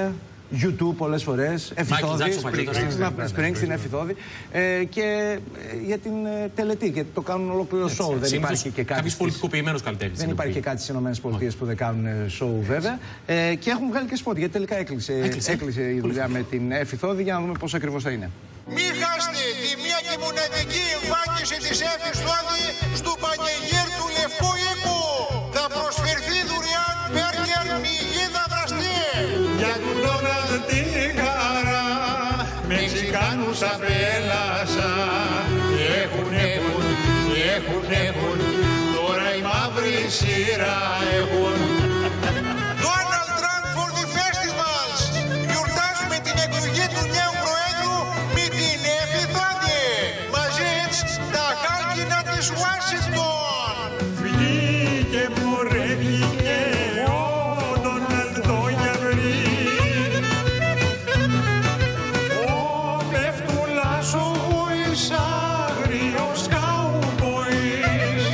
U2 πολλές φορές, Εφηθόδη, Springsteen, Εφηθόδη, και για την τελετή, γιατί το κάνουν ολόκληρο show. Δεν υπάρχει και κάτι. Κάποιους πολιτικοποιημένους καλλιτέχνες. Δεν υπάρχει και κάτι στις ΗΠΑ που δεν κάνουν show, βέβαια. Και έχουν βγάλει και σποτ, γιατί τελικά έκλεισε η δουλειά με την Εφηθόδη, για να δούμε πώς ακριβώς θα είναι. Μη χάσετε τη μία και μοναδική εμφάνιση της Εφηθόδη στο πανηγύρι του Λευκού Οίκου. Θα προσφερθεί δωρεάν μπέργκερ μυγίδα δραστή. Για τον Ντόναλντ τη χαρά, Μεξικάνους απέλασα. Έχουν, τώρα οι μαύροι σειρά έχουν. Donald Trump for the festivals. Γιορτάζουμε την εκλογή του νέου Προέδρου με την Εφηθόδη. Μαζί τα χάλκινα της Ουάσιγκτον. Βγήκε μωρέ, βγήκε ο Ντόναλντ το γιαυρί. Ο πεφτουλάς ο γουής άγριος καουμπόης.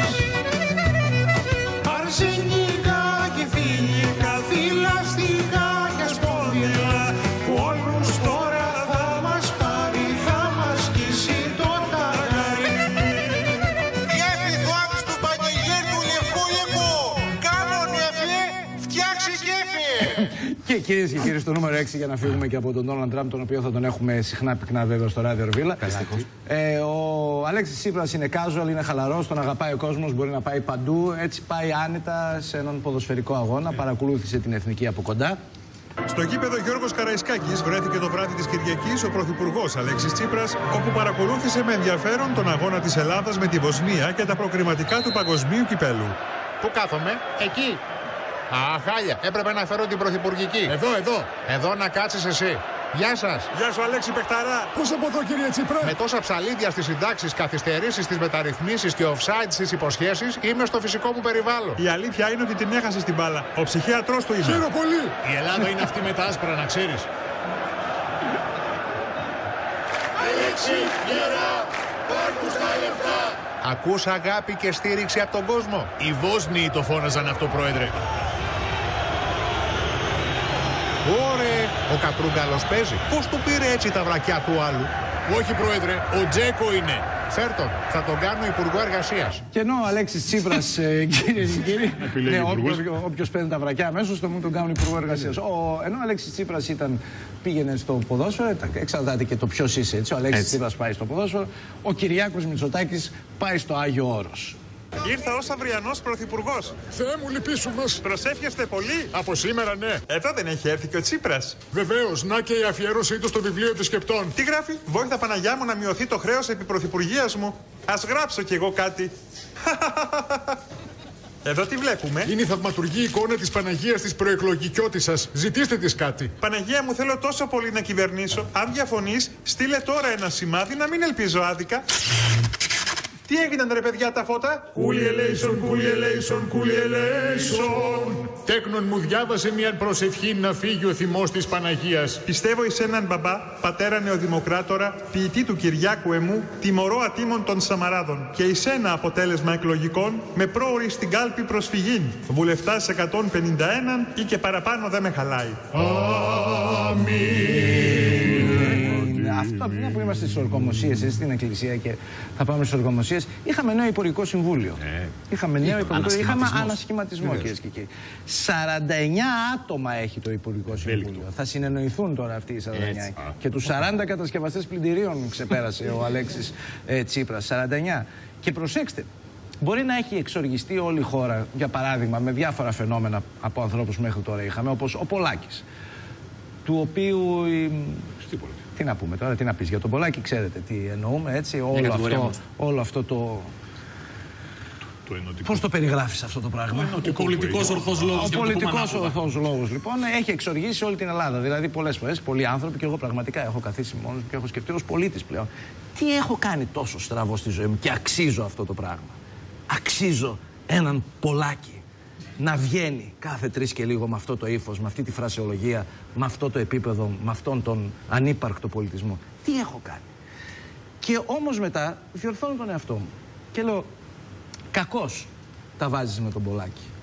Αρσενικά και φιλικά, θηλαστικά και σπόνδυλα. Όλους τώρα θα μας πάρει, θα μας σκίσει το ταγάρι. Οι Εφηθόδης του πανηγύρι του Λευκού Οίκου. Κάνουν εφέ, φτιάξει κέφι. Και κυρίες και κύριοι, στο νούμερο 6, για να φύγουμε και από τον Ντόναλντ Τραμπ, τον οποίο θα τον έχουμε συχνά πυκνά βέβαια στο ράδιο Ρβίλα. Ο Αλέξης Τσίπρας είναι casual, είναι χαλαρός, τον αγαπάει ο κόσμος, μπορεί να πάει παντού. Έτσι πάει άνετα σε έναν ποδοσφαιρικό αγώνα. Παρακολούθησε την εθνική από κοντά. Στο γήπεδο Γιώργος Καραϊσκάκης βρέθηκε το βράδυ της Κυριακής ο Πρωθυπουργός Αλέξης Τσίπρας, όπου παρακολούθησε με ενδιαφέρον τον αγώνα της Ελλάδας με τη Βοσνία και τα προκριματικά του παγκοσμίου κυπέλου. Πού κάθομαι? Εκεί. Α, χάλια. Έπρεπε να φέρω την πρωθυπουργική. Εδώ να κάτσεις εσύ. Γεια σας. Γεια σου, Αλέξη Πεχταρά. Πώς από εδώ, κύριε Τσίπρα? Με τόσα ψαλίδια στις συντάξεις, καθυστερήσεις στις μεταρρυθμίσεις και offside στις υποσχέσεις, είμαι στο φυσικό μου περιβάλλον. Η αλήθεια είναι ότι την έχασε την μπάλα. Ο ψυχίατρος του είπε. Χαίρομαι πολύ. Η Ελλάδα είναι αυτή με τα άσπρα, να ξέρεις. Αλέξη, γερά, πάρ' στα λεφτά. Ακούς αγάπη και στήριξη από τον κόσμο. Οι Βόσνοι το φώναζαν αυτό, πρόεδρε. Ωρε, ο Κατρούγκαλος παίζει. Πώς του πήρε έτσι τα βρακιά του άλλου? Όχι, πρόεδρε, ο Τζέκο είναι. Φέρ' τον, θα τον κάνω υπουργό εργασίας. Και ενώ ο Αλέξης Τσίπρας, κυρίες και κύριοι, όποιος παίρνει τα βρακιά αμέσως, τον κάνουν υπουργό εργασίας. Ενώ ο Αλέξης Τσίπρας πήγαινε στο ποδόσφαιρο, εξαρτάται και το ποιος είσαι, έτσι. Ο Αλέξης Τσίπρας πάει στο ποδόσφαιρο, ο Κυριάκος Μητσοτάκης πάει στο Άγιο Όρος. Ήρθα ως αυριανός πρωθυπουργός. Θεέ μου, λυπήσου μας. Προσεύχεστε πολύ. Από σήμερα, ναι. Εδώ δεν έχει έρθει και ο Τσίπρας. Βεβαίως, να και η αφιέρωσή του στο βιβλίο επισκεπτών. Τι γράφει? Βόηθα Παναγιά μου να μειωθεί το χρέος επί πρωθυπουργίας μου. Ας γράψω κι εγώ κάτι. Εδώ τι βλέπουμε? Είναι η θαυματουργή εικόνα της Παναγίας της προεκλογικιώτισσας. Ζητήστε της κάτι. Παναγία μου, θέλω τόσο πολύ να κυβερνήσω. Αν διαφωνείς, στείλε τώρα ένα σημάδι να μην ελπίζω άδικα. Τι έγιναν ρε παιδιά τα φώτα? Κούλι ελέησον. Τέκνον μου διάβασε μια προσευχή να φύγει ο θυμός της Παναγίας. Πιστεύω εις έναν μπαμπά, πατέρα νεοδημοκράτορα, ποιητή του Κυριάκου εμού, τιμωρώ ατίμων των Σαμαράδων και εις ένα αποτέλεσμα εκλογικών με πρόορη στην κάλπη προσφυγήν. Βουλευτάς 151 ή και παραπάνω δεν με χαλάει. Αμήν. Αυτό που είμαστε στις ορκομοσίες, στην Εκκλησία και θα πάμε στις ορκομοσίες, είχαμε νέο Υπουργικό Συμβούλιο. Είχαμε ανασχηματισμό, κυρίες και κύριοι. 49 άτομα έχει το Υπουργικό Συμβούλιο. Θα συνεννοηθούν τώρα αυτοί οι 49. Και τους 40 κατασκευαστές πλυντηρίων ξεπέρασε ο Αλέξης Τσίπρας. 49. Και προσέξτε, μπορεί να έχει εξοργιστεί όλη η χώρα, για παράδειγμα, με διάφορα φαινόμενα από ανθρώπους μέχρι τώρα είχαμε, όπως ο Πολάκης, του οποίου. Τι να πούμε τώρα, τι να πεις για τον Πολάκη, ξέρετε τι εννοούμε, έτσι, όλο αυτό το πώς το περιγράφεις αυτό το πράγμα? Ο πολιτικός ορθός λόγος. Ο πολιτικός ορθός λόγος, λοιπόν, έχει εξοργήσει όλη την Ελλάδα. Δηλαδή, πολλές φορές, πολλοί άνθρωποι, και εγώ πραγματικά έχω καθίσει μόνος μου και έχω σκεφτεί ως πολίτης πλέον, τι έχω κάνει τόσο στραβό στη ζωή μου και αξίζω αυτό το πράγμα? Αξίζω έναν Πολάκη να βγαίνει κάθε 3 και λίγο με αυτό το ύφος, με αυτή τη φρασεολογία, με αυτό το επίπεδο, με αυτόν τον ανύπαρκτο πολιτισμό? Τι έχω κάνει? Και όμως μετά διορθώνω τον εαυτό μου και λέω, κακώς τα βάζεις με τον Πολάκη.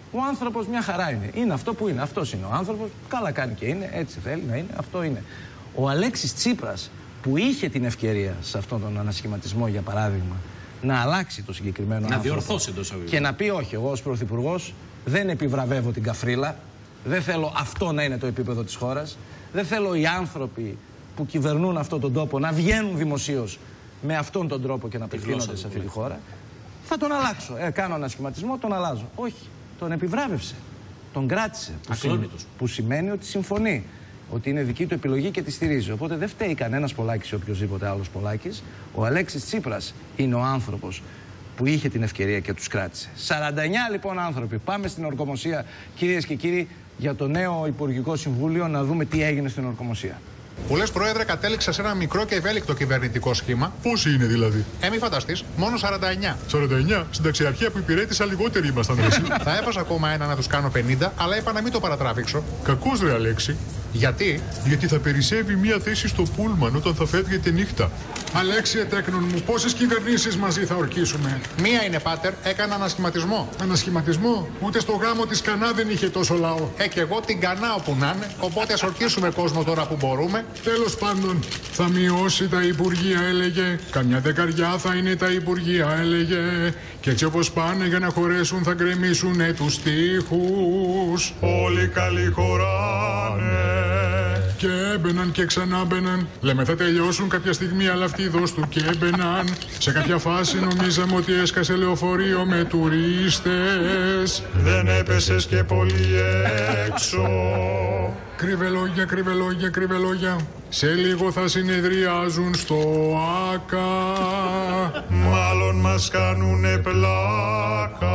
Ο άνθρωπος μια χαρά είναι. Είναι αυτό που είναι. Αυτός είναι ο άνθρωπος. Καλά κάνει και είναι. Έτσι θέλει να είναι. Αυτό είναι. Ο Αλέξης Τσίπρας, που είχε την ευκαιρία σε αυτόν τον ανασχηματισμό, για παράδειγμα, να αλλάξει το συγκεκριμένο άνθρωπο. Να διορθώσει το σαββίδι. Και να πει: όχι, εγώ ως πρωθυπουργός δεν επιβραβεύω την καφρίλα. Δεν θέλω αυτό να είναι το επίπεδο της χώρας. Δεν θέλω οι άνθρωποι που κυβερνούν αυτόν τον τόπο να βγαίνουν δημοσίως με αυτόν τον τρόπο και να απευθύνονται σε αυτή τη χώρα. Θα τον αλλάξω. Κάνω ανασχηματισμό, τον αλλάζω. Όχι. Τον επιβράβευσε. Τον κράτησε. Που σημαίνει ότι συμφωνεί. Ότι είναι δική του επιλογή και τη στηρίζει. Οπότε δεν φταίει κανένας Πολάκης ή οποιοδήποτε άλλος Πολάκης. Ο Αλέξης Τσίπρας είναι ο άνθρωπος που είχε την ευκαιρία και τους κράτησε. 49 λοιπόν άνθρωποι. Πάμε στην ορκομοσία, κυρίες και κύριοι, για το νέο Υπουργικό Συμβούλιο, να δούμε τι έγινε στην ορκομοσία. Που λες, Πρόεδρε, κατέληξα σε ένα μικρό και ευέλικτο κυβερνητικό σχήμα. Πόσοι είναι δηλαδή? Μη φανταστείς, μόνο 49. 49. Στην ταξιαρχία που υπηρέτησα λιγότεροι ήμασταν. Θα έβαζα ακόμα ένα να τους κάνω 50, αλλά είπα να μην το παρατράβηξω. Κακός ρε Αλέξη. Γιατί? Γιατί θα περισσεύει μία θέση στο πούλμαν όταν θα φεύγετε νύχτα. Αλέξη, ετέκνον μου, πόσες κυβερνήσεις μαζί θα ορκίσουμε? Μία είναι, πάτερ, έκανα ανασχηματισμό. Ανασχηματισμό? Ούτε στο γάμο της Κανά δεν είχε τόσο λαό. Και εγώ την Κανά όπου να είναι, οπότε ας ορκίσουμε κόσμο τώρα που μπορούμε. Τέλος πάντων, θα μειώσει τα υπουργεία, έλεγε. Καμιά δεκαριά θα είναι τα υπουργεία, έλεγε. Και έτσι όπως πάνε για να χωρέσουν θα γκρεμίσουνε τους τοίχους. Όλοι καλοί χωράνε. Και έμπαιναν και ξανά μπαιναν. Λέμε θα τελειώσουν κάποια στιγμή, αλλά αυτοί δώσ' του και έμπαιναν. Σε κάποια φάση νομίζαμε ότι έσκασε λεωφορείο με τουρίστες. Δεν έπεσες και πολύ έξω. Κρυβελόγια, κρυβελόγια, κρυβελόγια. Σε λίγο θα συνεδριάζουν στο ΆΚΑ. Μάλλον μας κάνουνε πλάκα.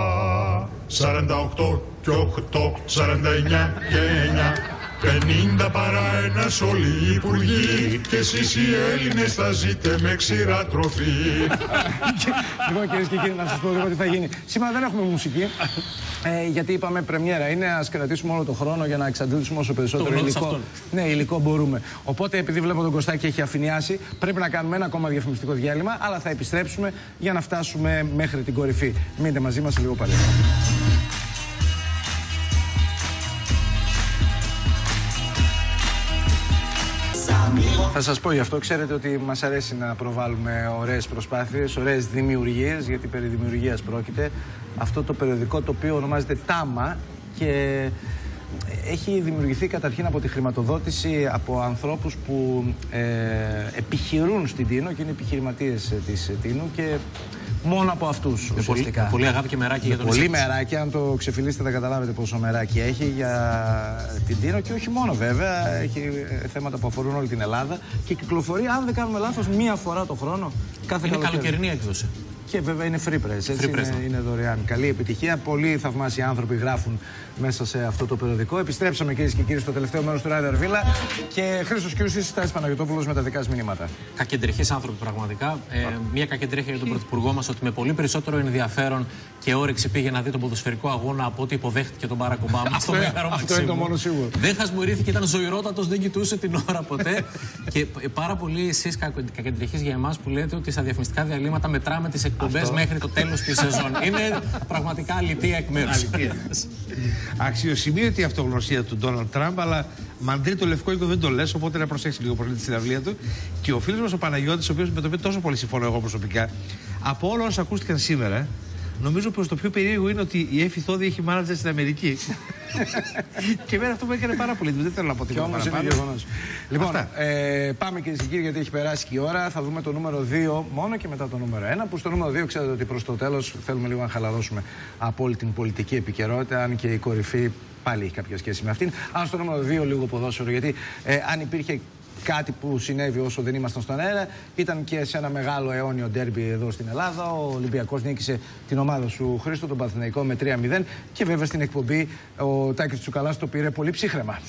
48 και 8, 49 και 9. 50 παρά ένας όλοι οι υπουργοί. Και εσείς οι Έλληνες θα ζείτε με ξηρά τροφή. Λοιπόν, κυρίες και κύριοι, να σας πω λίγο τι θα γίνει. Σήμερα δεν έχουμε μουσική, γιατί είπαμε πρεμιέρα είναι, ας κρατήσουμε όλο τον χρόνο για να εξαντλήσουμε όσο περισσότερο υλικό. Ναι, υλικό μπορούμε. Οπότε, επειδή βλέπω τον Κωστάκη έχει αφηνιάσει, πρέπει να κάνουμε ένα ακόμα διαφημιστικό διάλειμμα, αλλά θα επιστρέψουμε για να φτάσουμε μέχρι την κορυφή. Μείνετε μαζί μας λίγο παλαιότερα. Θα σας πω γι' αυτό, ξέρετε ότι μας αρέσει να προβάλλουμε ωραίες προσπάθειες, ωραίες δημιουργίες, γιατί περί δημιουργίας πρόκειται. Αυτό το περιοδικό το οποίο ονομάζεται Τάμα και έχει δημιουργηθεί καταρχήν από τη χρηματοδότηση από ανθρώπους που επιχειρούν στην Τίνο και είναι επιχειρηματίες της Τίνου και μόνο από αυτούς ουσιαστικά. Πολύ αγάπη και μεράκι για τον Πολύ μεράκι, αν το ξεφυλίσετε θα καταλάβετε πόσο μεράκι έχει για την Τίνο και όχι μόνο βέβαια, έχει θέματα που αφορούν όλη την Ελλάδα και κυκλοφορεί, αν δεν κάνουμε λάθος, μία φορά το χρόνο κάθε καλοκαιρινή έκδοση. Και βέβαια είναι free press, έτσι, είναι δωρεάν. Καλή επιτυχία. Πολλοί θαυμάσιοι άνθρωποι γράφουν μέσα σε αυτό το περιοδικό. Επιστρέψαμε, κυρίες και κύριοι, στο τελευταίο μέρος του Ράδιο Αρβίλα και Χρήστος Κιούσης, Τάσης Παναγιωτόπουλος με τα δικά σας μηνύματα. Κακεντρεχείς άνθρωποι, πραγματικά. Μια κακεντρέχεια για τον πρωθυπουργό μας ότι με πολύ περισσότερο ενδιαφέρον και όρεξη πήγε να δει τον ποδοσφαιρικό αγώνα από ότι υποδέχτηκε τον Μπάρακ Ομπάμα στο Μέγαρο Μαξίμου. Αυτό είναι το μόνο σίγουρο. Δεν χασμουρήθηκε, ήταν ζωηρότατος, δεν κοιτούσε την ώρα ποτέ. Και πάρα πολύ εσείς κακεντρεχείς για εμάς που λέτε ότι στα διαφημιστικά διαλύματα μετράμε τις εκπομπές μέχρι το τέλος της σεζόν. Είναι πραγματικά αλητία εκ μέρους. Αξιοσημείωτη η αυτογνωσία του Ντόναλντ Τραμπ, αλλά μαντρί το λευκό οίκο δεν το λες, οπότε να προσέξει λίγο πολύ τη συναυλία του. Και ο φίλος μας ο Παναγιώτης, ο οποίος με το οποίο τόσο πολύ συμφωνώ εγώ προσωπικά, από όλα όσα ακούστηκαν σήμερα, νομίζω πως το πιο περίεργο είναι ότι η Έφη Θόδη έχει μάνατζερ στην Αμερική. Και εμένα αυτό μου έκανε πάρα πολύ. Δεν θέλω να πω τίποτα παραπάνω. Λοιπόν, πάμε κυρίες και κύριοι, γιατί έχει περάσει και η ώρα. Θα δούμε το νούμερο 2 μόνο και μετά το νούμερο 1. Που στο νούμερο 2 ξέρετε ότι προς το τέλος θέλουμε λίγο να χαλαρώσουμε από όλη την πολιτική επικαιρότητα. Αν και η κορυφή πάλι έχει κάποια σχέση με αυτήν. Αν στο νούμερο 2 λίγο ποδόσφαιρο, γιατί αν υπήρχε κάτι που συνέβη όσο δεν ήμασταν στον αέρα, ήταν και σε ένα μεγάλο αιώνιο ντέρμπι εδώ στην Ελλάδα. Ο Ολυμπιακός νίκησε την ομάδα σου, Χρήστο, τον Παναθηναϊκό με 3-0 και βέβαια στην εκπομπή ο Τάκης Τσουκαλάς το πήρε πολύ ψύχρεμα.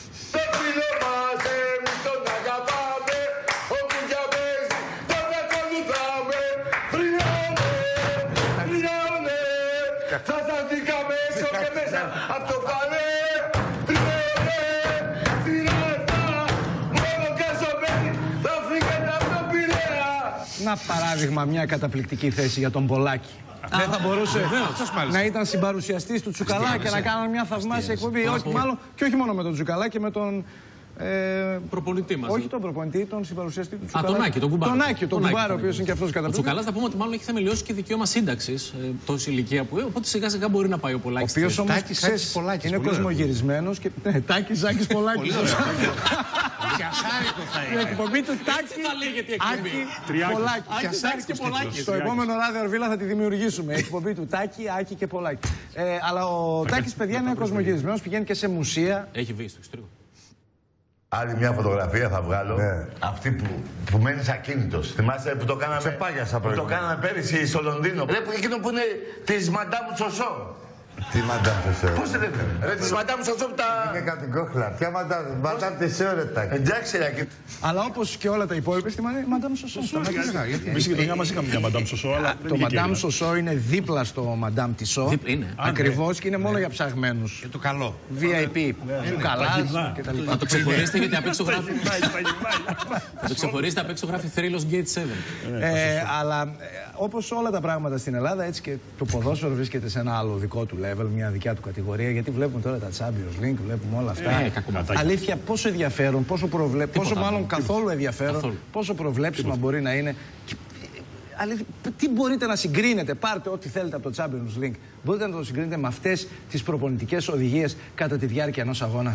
ένα παράδειγμα, μια καταπληκτική θέση για τον Πολάκη. Δεν θα μπορούσε να ήταν συμπαρουσιαστής του Τσουκαλά και να κάνουν μια θαυμάσια εκπομπή? Όχι, μάλλον και όχι μόνο με τον Τσουκαλά και με τον. Προπονητή μας. Όχι τον προπονητή, τον συμπαρουσιαστή του Τσουκαλά. Τον Άκη, τον Κουμπάρο. Τον Άκη, τον Κουμπάρο, ο οποίος είναι και αυτός καταπληκτικός. Ο Τσουκαλάς θα πούμε ότι μάλλον έχει θεμελιώσει και δικαίωμα σύνταξης τόση ηλικία που οπότε σιγά σιγά μπορεί να πάει ο Πολάκης. Ο οποίος όμως είναι κοσμογυρισμένος και. Τάκης Ζάκης Πολάκης. Πιασάρικο θα είναι. Η εκπομπή του Τάκη θα λέγεται η εκπομπή. Πολάκη. Στο επόμενο ράδιο Αρβίλα θα τη δημιουργήσουμε. Η εκπομπή του Τάκη, Άκη και Πολάκη. Αλλά ο Τάκης, παιδιά, είναι κοσμογυρισμένος, πηγαίνει και σε μουσεία. Έχει βγει στο εξωτερικό. Άλλη μια φωτογραφία θα βγάλω. Αυτή που μένεις ακίνητος. Θυμάσαι που το κάναμε. Που το κάναμε πέρυσι στο Λονδίνο. Ρε που εκείνο που είναι της Μαντάμ Τσοσό. Τι Μαντάμ Τσοσό? Πώς δεν είναι? Ρε της Μαντάμ Τσοσό που τα. Είναι κατοικόχλα. Ποια Μαντάμ Τσοσό ρε Τάκη? Εντάξει ρε. Αλλά όπως και όλα τα υπόλοιπα στη Μαντάμ Τσοσό. Εμείς η γειτονιά μας είχαμε μια Μαντάμ Τσοσό. Το Μαντάμ Τσοσό είναι δίπλα στο Μαντάμ Τισό. Ακριβώς και είναι μόνο για ψαγμένους. Για το καλό. VIP. Καλά και τα λοιπά. Να το ξεχωρίσετε γιατί απ' έξω γράφει. Να το ξεχωρίσετε απ' έξω γράφει Θρύλος Gate 7. Αλλά όπως όλα τα πράγματα στην Ελλάδα, έτσι και το ποδόσφαιρο βρίσκεται σε ένα άλλο δικό του level, μια δικιά του κατηγορία. Γιατί βλέπουμε τώρα τα Champions League, βλέπουμε όλα αυτά. Αλήθεια, πόσο ενδιαφέρον, πόσο μάλλον καθόλου ενδιαφέρον, πόσο προβλέψιμα μπορεί να είναι. Αλήθεια, τι μπορείτε να συγκρίνετε, πάρτε ό,τι θέλετε από το Champions League. Μπορείτε να το συγκρίνετε με αυτές τις προπονητικές οδηγίες κατά τη διάρκεια ενός αγώνα?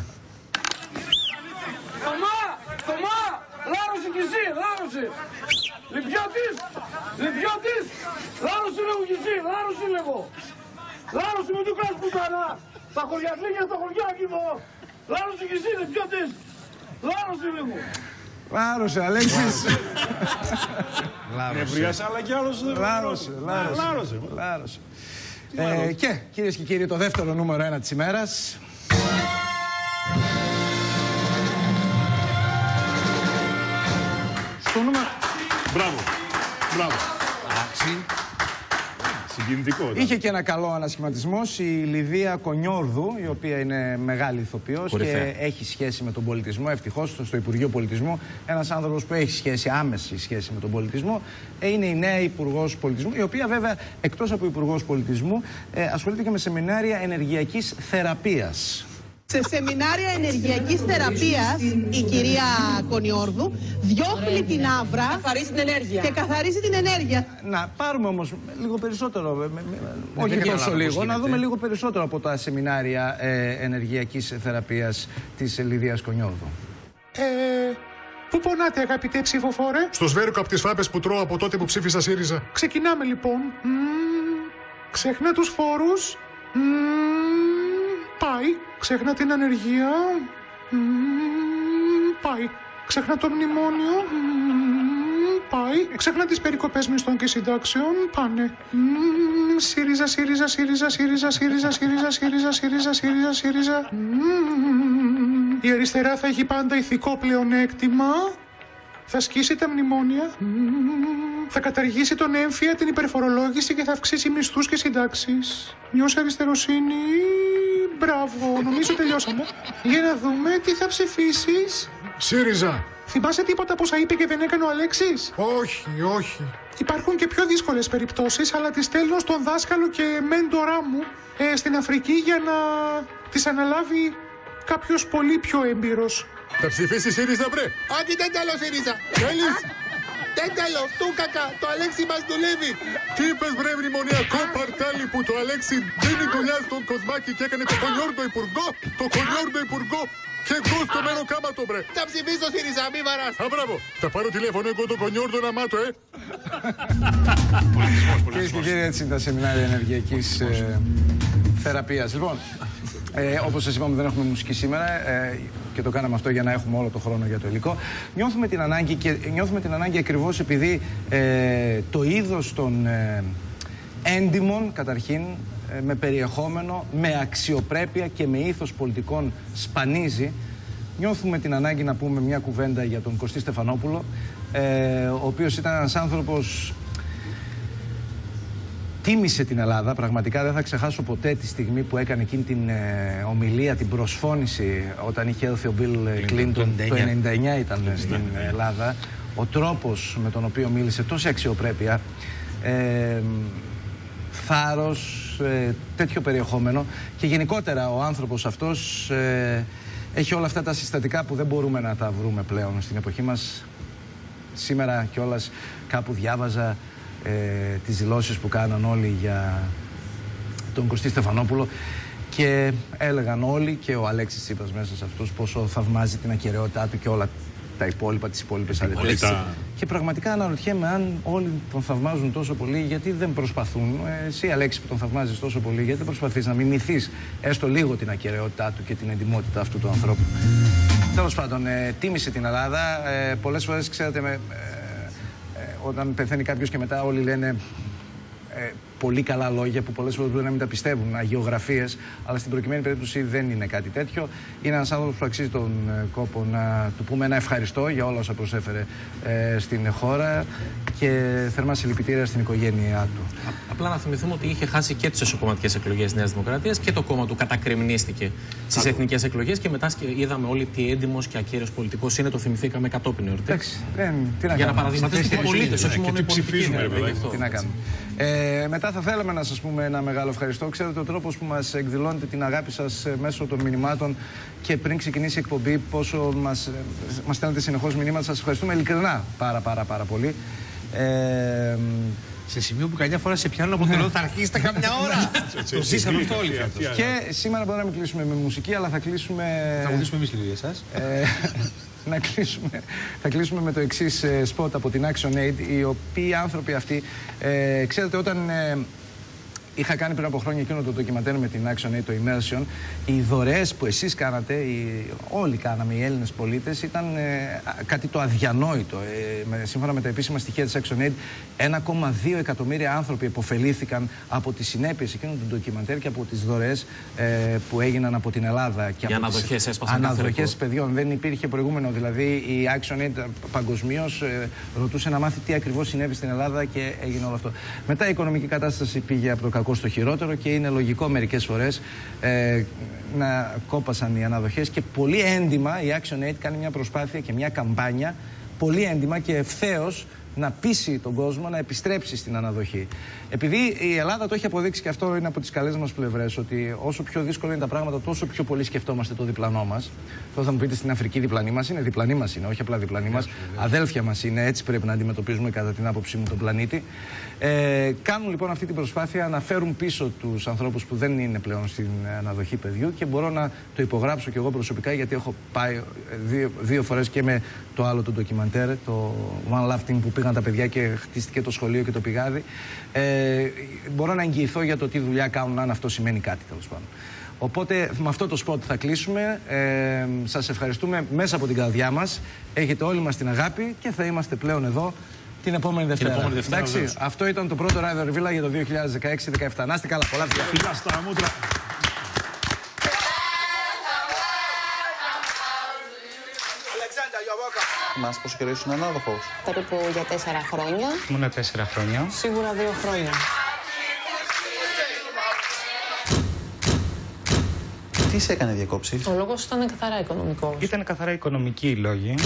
Θωμά! Λάρωσε κι εσύ, λάρωσε! Λιπιώτης! Λιπιώτης! Λάρωσε λίγο κι εσύ, λάρωσε λίγο! Λάρωσε με του κάνεις πουτάνα! Τα χωριατλίγια στα χωριά κι εδώ! Λάρωσε κι εσύ, Λιπιώτης! Λάρωσε λίγο! Λάρωσε, Αλέξης! Νευρίασε, αλλά κι άλλος λάρωσε. Και κυρίες και κύριοι, το δεύτερο νούμερο 1 της ημέρας. Στο νούμερο... Μπράβο. Συγκινητικό. Είχε και ένα καλό ανασχηματισμό η Λιδία Κονιόρδου, η οποία είναι μεγάλη ηθοποιός και έχει σχέση με τον πολιτισμό. Ευτυχώς στο Υπουργείο Πολιτισμού, ένας άνθρωπος που έχει σχέση, άμεση σχέση με τον πολιτισμό, είναι η νέα Υπουργός Πολιτισμού, η οποία βέβαια εκτός από Υπουργός Πολιτισμού ασχολείται και με σεμινάρια ενεργειακής θεραπείας. Σε σεμινάρια ενεργειακής θεραπείας η κυρία Κονιόρδου διώχνει την άβρα και καθαρίζει την ενέργεια. Να πάρουμε όμως λίγο περισσότερο, όχι τόσο λίγο, να δούμε λίγο περισσότερο από τα σεμινάρια ενεργειακής θεραπείας της Λιδίας Κονιόρδου. Πού πονάτε αγαπητέ ψηφοφόρε? Στο σβέρκο από τις φάπες που τρώω από τότε που ψήφισα ΣΥΡΙΖΑ. Ξεκινάμε λοιπόν. Ξέχνα τους φόρους. Πάει. Ξέχνα την ανεργία. Πάει. Ξέχνα το μνημόνιο. Πάει. Ξέχνα τις περικοπές μισθών και συντάξεων. Πάνε. ΣΥΡΙΖΑ, ΣΥΡΙΖΑ, ΣΥΡΙΖΑ, ΣΥΡΙΖΑ, ΣΥΡΙΖΑ, ΣΥΡΙΖΑ, ΣΥΡΙΖΑ, ΣΥΡΙΖΑ, ΣΥΡΙΖΑ, ΣΥΡΙΖΑ. Η αριστερά θα έχει πάντα ηθικό πλεονέκτημα. Θα σκίσει τα μνημόνια. Θα καταργήσει τον έμφυα, την υπερφορολόγηση και θα αυξήσει μισθούς και συντάξεις. Νιώσε αριστεροσύνη. Μπράβο, νομίζω τελειώσαμε. Για να δούμε τι θα ψηφίσεις. ΣΥΡΙΖΑ. Θυμάσαι τίποτα από όσα είπε και δεν έκανε ο Αλέξης? Όχι. Υπάρχουν και πιο δύσκολες περιπτώσεις, αλλά τις στέλνω στον δάσκαλο και μέντορά μου στην Αφρική για να τις αναλάβει κάποιος πολύ πιο έμπειρος. Θα ψηφίσει ΣΥΡΙΖΑ, μπρε. Όχι, δεν τέλος ΣΥΡΙΖΑ. Θέλεις? Δεν τέλος, του κακά, το Αλέξη μας δουλεύει. Τι είπες βρε μνημονιακό παρτάλι που το Αλέξη δίνει δουλειά στον Κοσμάκη και έκανε το Κονιόρδο υπουργό, το Κονιόρδο υπουργό και εγώ στο μέρο κάματο μπρε. Θα ψηφίσω ΣΥΡΙΖΑ, μη βαράς. Α, μπράβο, θα πάρω τηλέφωνο εγώ το Κονιόρδο να μάτω, Κυρίες και κύριοι, έτσι είναι τα σεμινάρια ενεργειακής θεραπείας. Λοιπόν, όπως σας είπαμε, δεν έχουμε μουσική σήμερα και το κάναμε αυτό για να έχουμε όλο το χρόνο για το υλικό. Νιώθουμε την ανάγκη ακριβώς επειδή το είδος των έντιμων, καταρχήν, με περιεχόμενο, με αξιοπρέπεια και με ήθος πολιτικών σπανίζει. Νιώθουμε την ανάγκη να πούμε μια κουβέντα για τον Κωστή Στεφανόπουλο, ο οποίος ήταν ένας άνθρωπος... Τίμησε την Ελλάδα, πραγματικά δεν θα ξεχάσω ποτέ τη στιγμή που έκανε εκείνη την ομιλία, την προσφώνηση όταν είχε έλθει ο Μπιλ Κλίντον, το 1999 ήταν στην Ελλάδα, ο τρόπος με τον οποίο μίλησε, τόση αξιοπρέπεια, θάρρος, τέτοιο περιεχόμενο και γενικότερα ο άνθρωπος αυτός έχει όλα αυτά τα συστατικά που δεν μπορούμε να τα βρούμε πλέον στην εποχή μας. Σήμερα κιόλας κάπου διάβαζα τις δηλώσεις που κάναν όλοι για τον Κωστή Στεφανόπουλο και έλεγαν όλοι, και ο Αλέξης Τσίπρας μέσα σε αυτούς, πόσο θαυμάζει την ακεραιότητά του και όλα τα υπόλοιπα, τις υπόλοιπες αρετές. Και πραγματικά αναρωτιέμαι, αν όλοι τον θαυμάζουν τόσο πολύ, γιατί δεν προσπαθούν, εσύ Αλέξη που τον θαυμάζεις τόσο πολύ, γιατί δεν προσπαθείς να μιμηθείς έστω λίγο την ακεραιότητά του και την εντιμότητα αυτού του ανθρώπου. Τέλος πάντων, τίμησε την Ελλάδα. Πολλές φορές, ξέρετε, όταν πεθαίνει κάποιος και μετά όλοι λένε πολύ καλά λόγια που πολλές φορές μπορεί να μην τα πιστεύουν, αγιογραφίες, αλλά στην προκειμένη περίπτωση δεν είναι κάτι τέτοιο. Είναι ένας άνθρωπος που αξίζει τον κόπο να του πούμε ένα ευχαριστώ για όλα όσα προσέφερε στην χώρα και θερμά συλληπιτήρια στην οικογένειά του. Απλά να θυμηθούμε ότι είχε χάσει και τις εσωκομματικές εκλογές της Νέας Δημοκρατίας και το κόμμα του κατακρεμνίστηκε στις εθνικές εκλογές και μετά είδαμε όλοι τι έντιμος και ακέραιος πολιτικός είναι, το θυμηθήκαμε κατόπιν εορτή. Εντάξει, για να παραδειγματίσουμε τους πολίτες, όχι μόνο οι πολιτικοί. Τι να κάνουμε. Μετά θα θέλαμε να σας πούμε ένα μεγάλο ευχαριστώ. Ξέρετε ο τρόπος που μας εκδηλώνετε την αγάπη σας μέσω των μηνυμάτων και πριν ξεκινήσει η εκπομπή, πόσο μας στέλνετε συνεχώς μηνύματα. Σας ευχαριστούμε ειλικρινά πάρα πολύ. Σε σημείο που καμιά φορά σε πιάνουν από θέλω θα αρχίσετε καμιά ώρα. Το ζήσαμε αυτό όλοι. Και σήμερα μπορεί να μην κλείσουμε με μουσική, αλλά θα κλείσουμε. Θα κλείσουμε εμείς λίγο για εσάς. Θα κλείσουμε με το εξής σποτ από την ActionAid, οι οποίοι άνθρωποι αυτοί, ξέρετε, όταν είχα κάνει πριν από χρόνια εκείνο το ντοκιμαντέρ με την ActionAid, το Immersion, οι δωρεές που εσείς κάνατε, όλοι κάναμε, οι Έλληνες πολίτες, ήταν κάτι το αδιανόητο. Σύμφωνα με τα επίσημα στοιχεία της ActionAid, 1,2 εκατομμύρια άνθρωποι επωφελήθηκαν από τις συνέπειες εκείνου του ντοκιμαντέρ και από τις δωρεές που έγιναν από την Ελλάδα. Και οι αναδοχές έσπασαν. Αναδοχές παιδιών. Δεν υπήρχε προηγούμενο. Δηλαδή η ActionAid παγκοσμίως ρωτούσε να μάθει τι ακριβώς συνέβη στην Ελλάδα και έγινε όλο αυτό. Μετά η οικονομική κατάσταση πήγε από το κακό στο χειρότερο και είναι λογικό μερικές φορές να κόπασαν οι αναδοχές και πολύ έντιμα η ActionAid κάνει μια προσπάθεια και μια καμπάνια πολύ έντιμα και ευθέως να πείσει τον κόσμο να επιστρέψει στην αναδοχή. Επειδή η Ελλάδα το έχει αποδείξει και αυτό είναι από τις καλές μας πλευρές, ότι όσο πιο δύσκολα είναι τα πράγματα, τόσο πιο πολύ σκεφτόμαστε το διπλανό μας. Τώρα θα μου πείτε στην Αφρική διπλανή μας είναι, διπλανή μας είναι, όχι απλά διπλανή μας. Αδέλφια μας είναι, έτσι πρέπει να αντιμετωπίζουμε κατά την άποψή μου τον πλανήτη. Κάνουν λοιπόν αυτή την προσπάθεια να φέρουν πίσω τους ανθρώπους που δεν είναι πλέον στην αναδοχή παιδιού και μπορώ να το υπογράψω κι εγώ προσωπικά γιατί έχω πάει δύο φορές και με το άλλο το ντοκιμαντέρ, το One Love Team που πήγαν τα παιδιά και χτίστηκε το σχολείο και το πηγάδι. Μπορώ να εγγυηθώ για το τι δουλειά κάνουν, αν αυτό σημαίνει κάτι τέλος πάντων. Οπότε με αυτό το σποτ θα κλείσουμε. Σας ευχαριστούμε μέσα από την καρδιά μας. Έχετε όλοι μας την αγάπη και θα είμαστε πλέον εδώ την επόμενη Δευτέρα. Εντάξει, αυτό ήταν το πρώτο Radio Reveal για το 2016-17. Να είστε καλά, πολλά φιλιά στα μούτρα. Μας πόσο καιρό ήσουν ανάδοχος? Περίπου για 4 χρόνια. Ήμουν 4 χρόνια. Σίγουρα 2 χρόνια. Τι σε έκανε διακόψεις? Ο λόγος ήταν καθαρά οικονομικός. Ήταν καθαρά οικονομικοί οι λόγοι.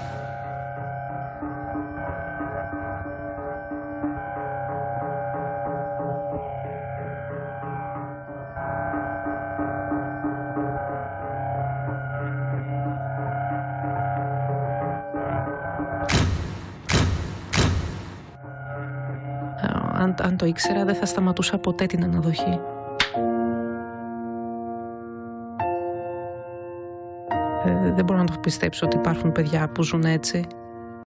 Αν το ήξερα, δεν θα σταματούσα ποτέ την αναδοχή. Δεν μπορώ να το πιστέψω ότι υπάρχουν παιδιά που ζουν έτσι.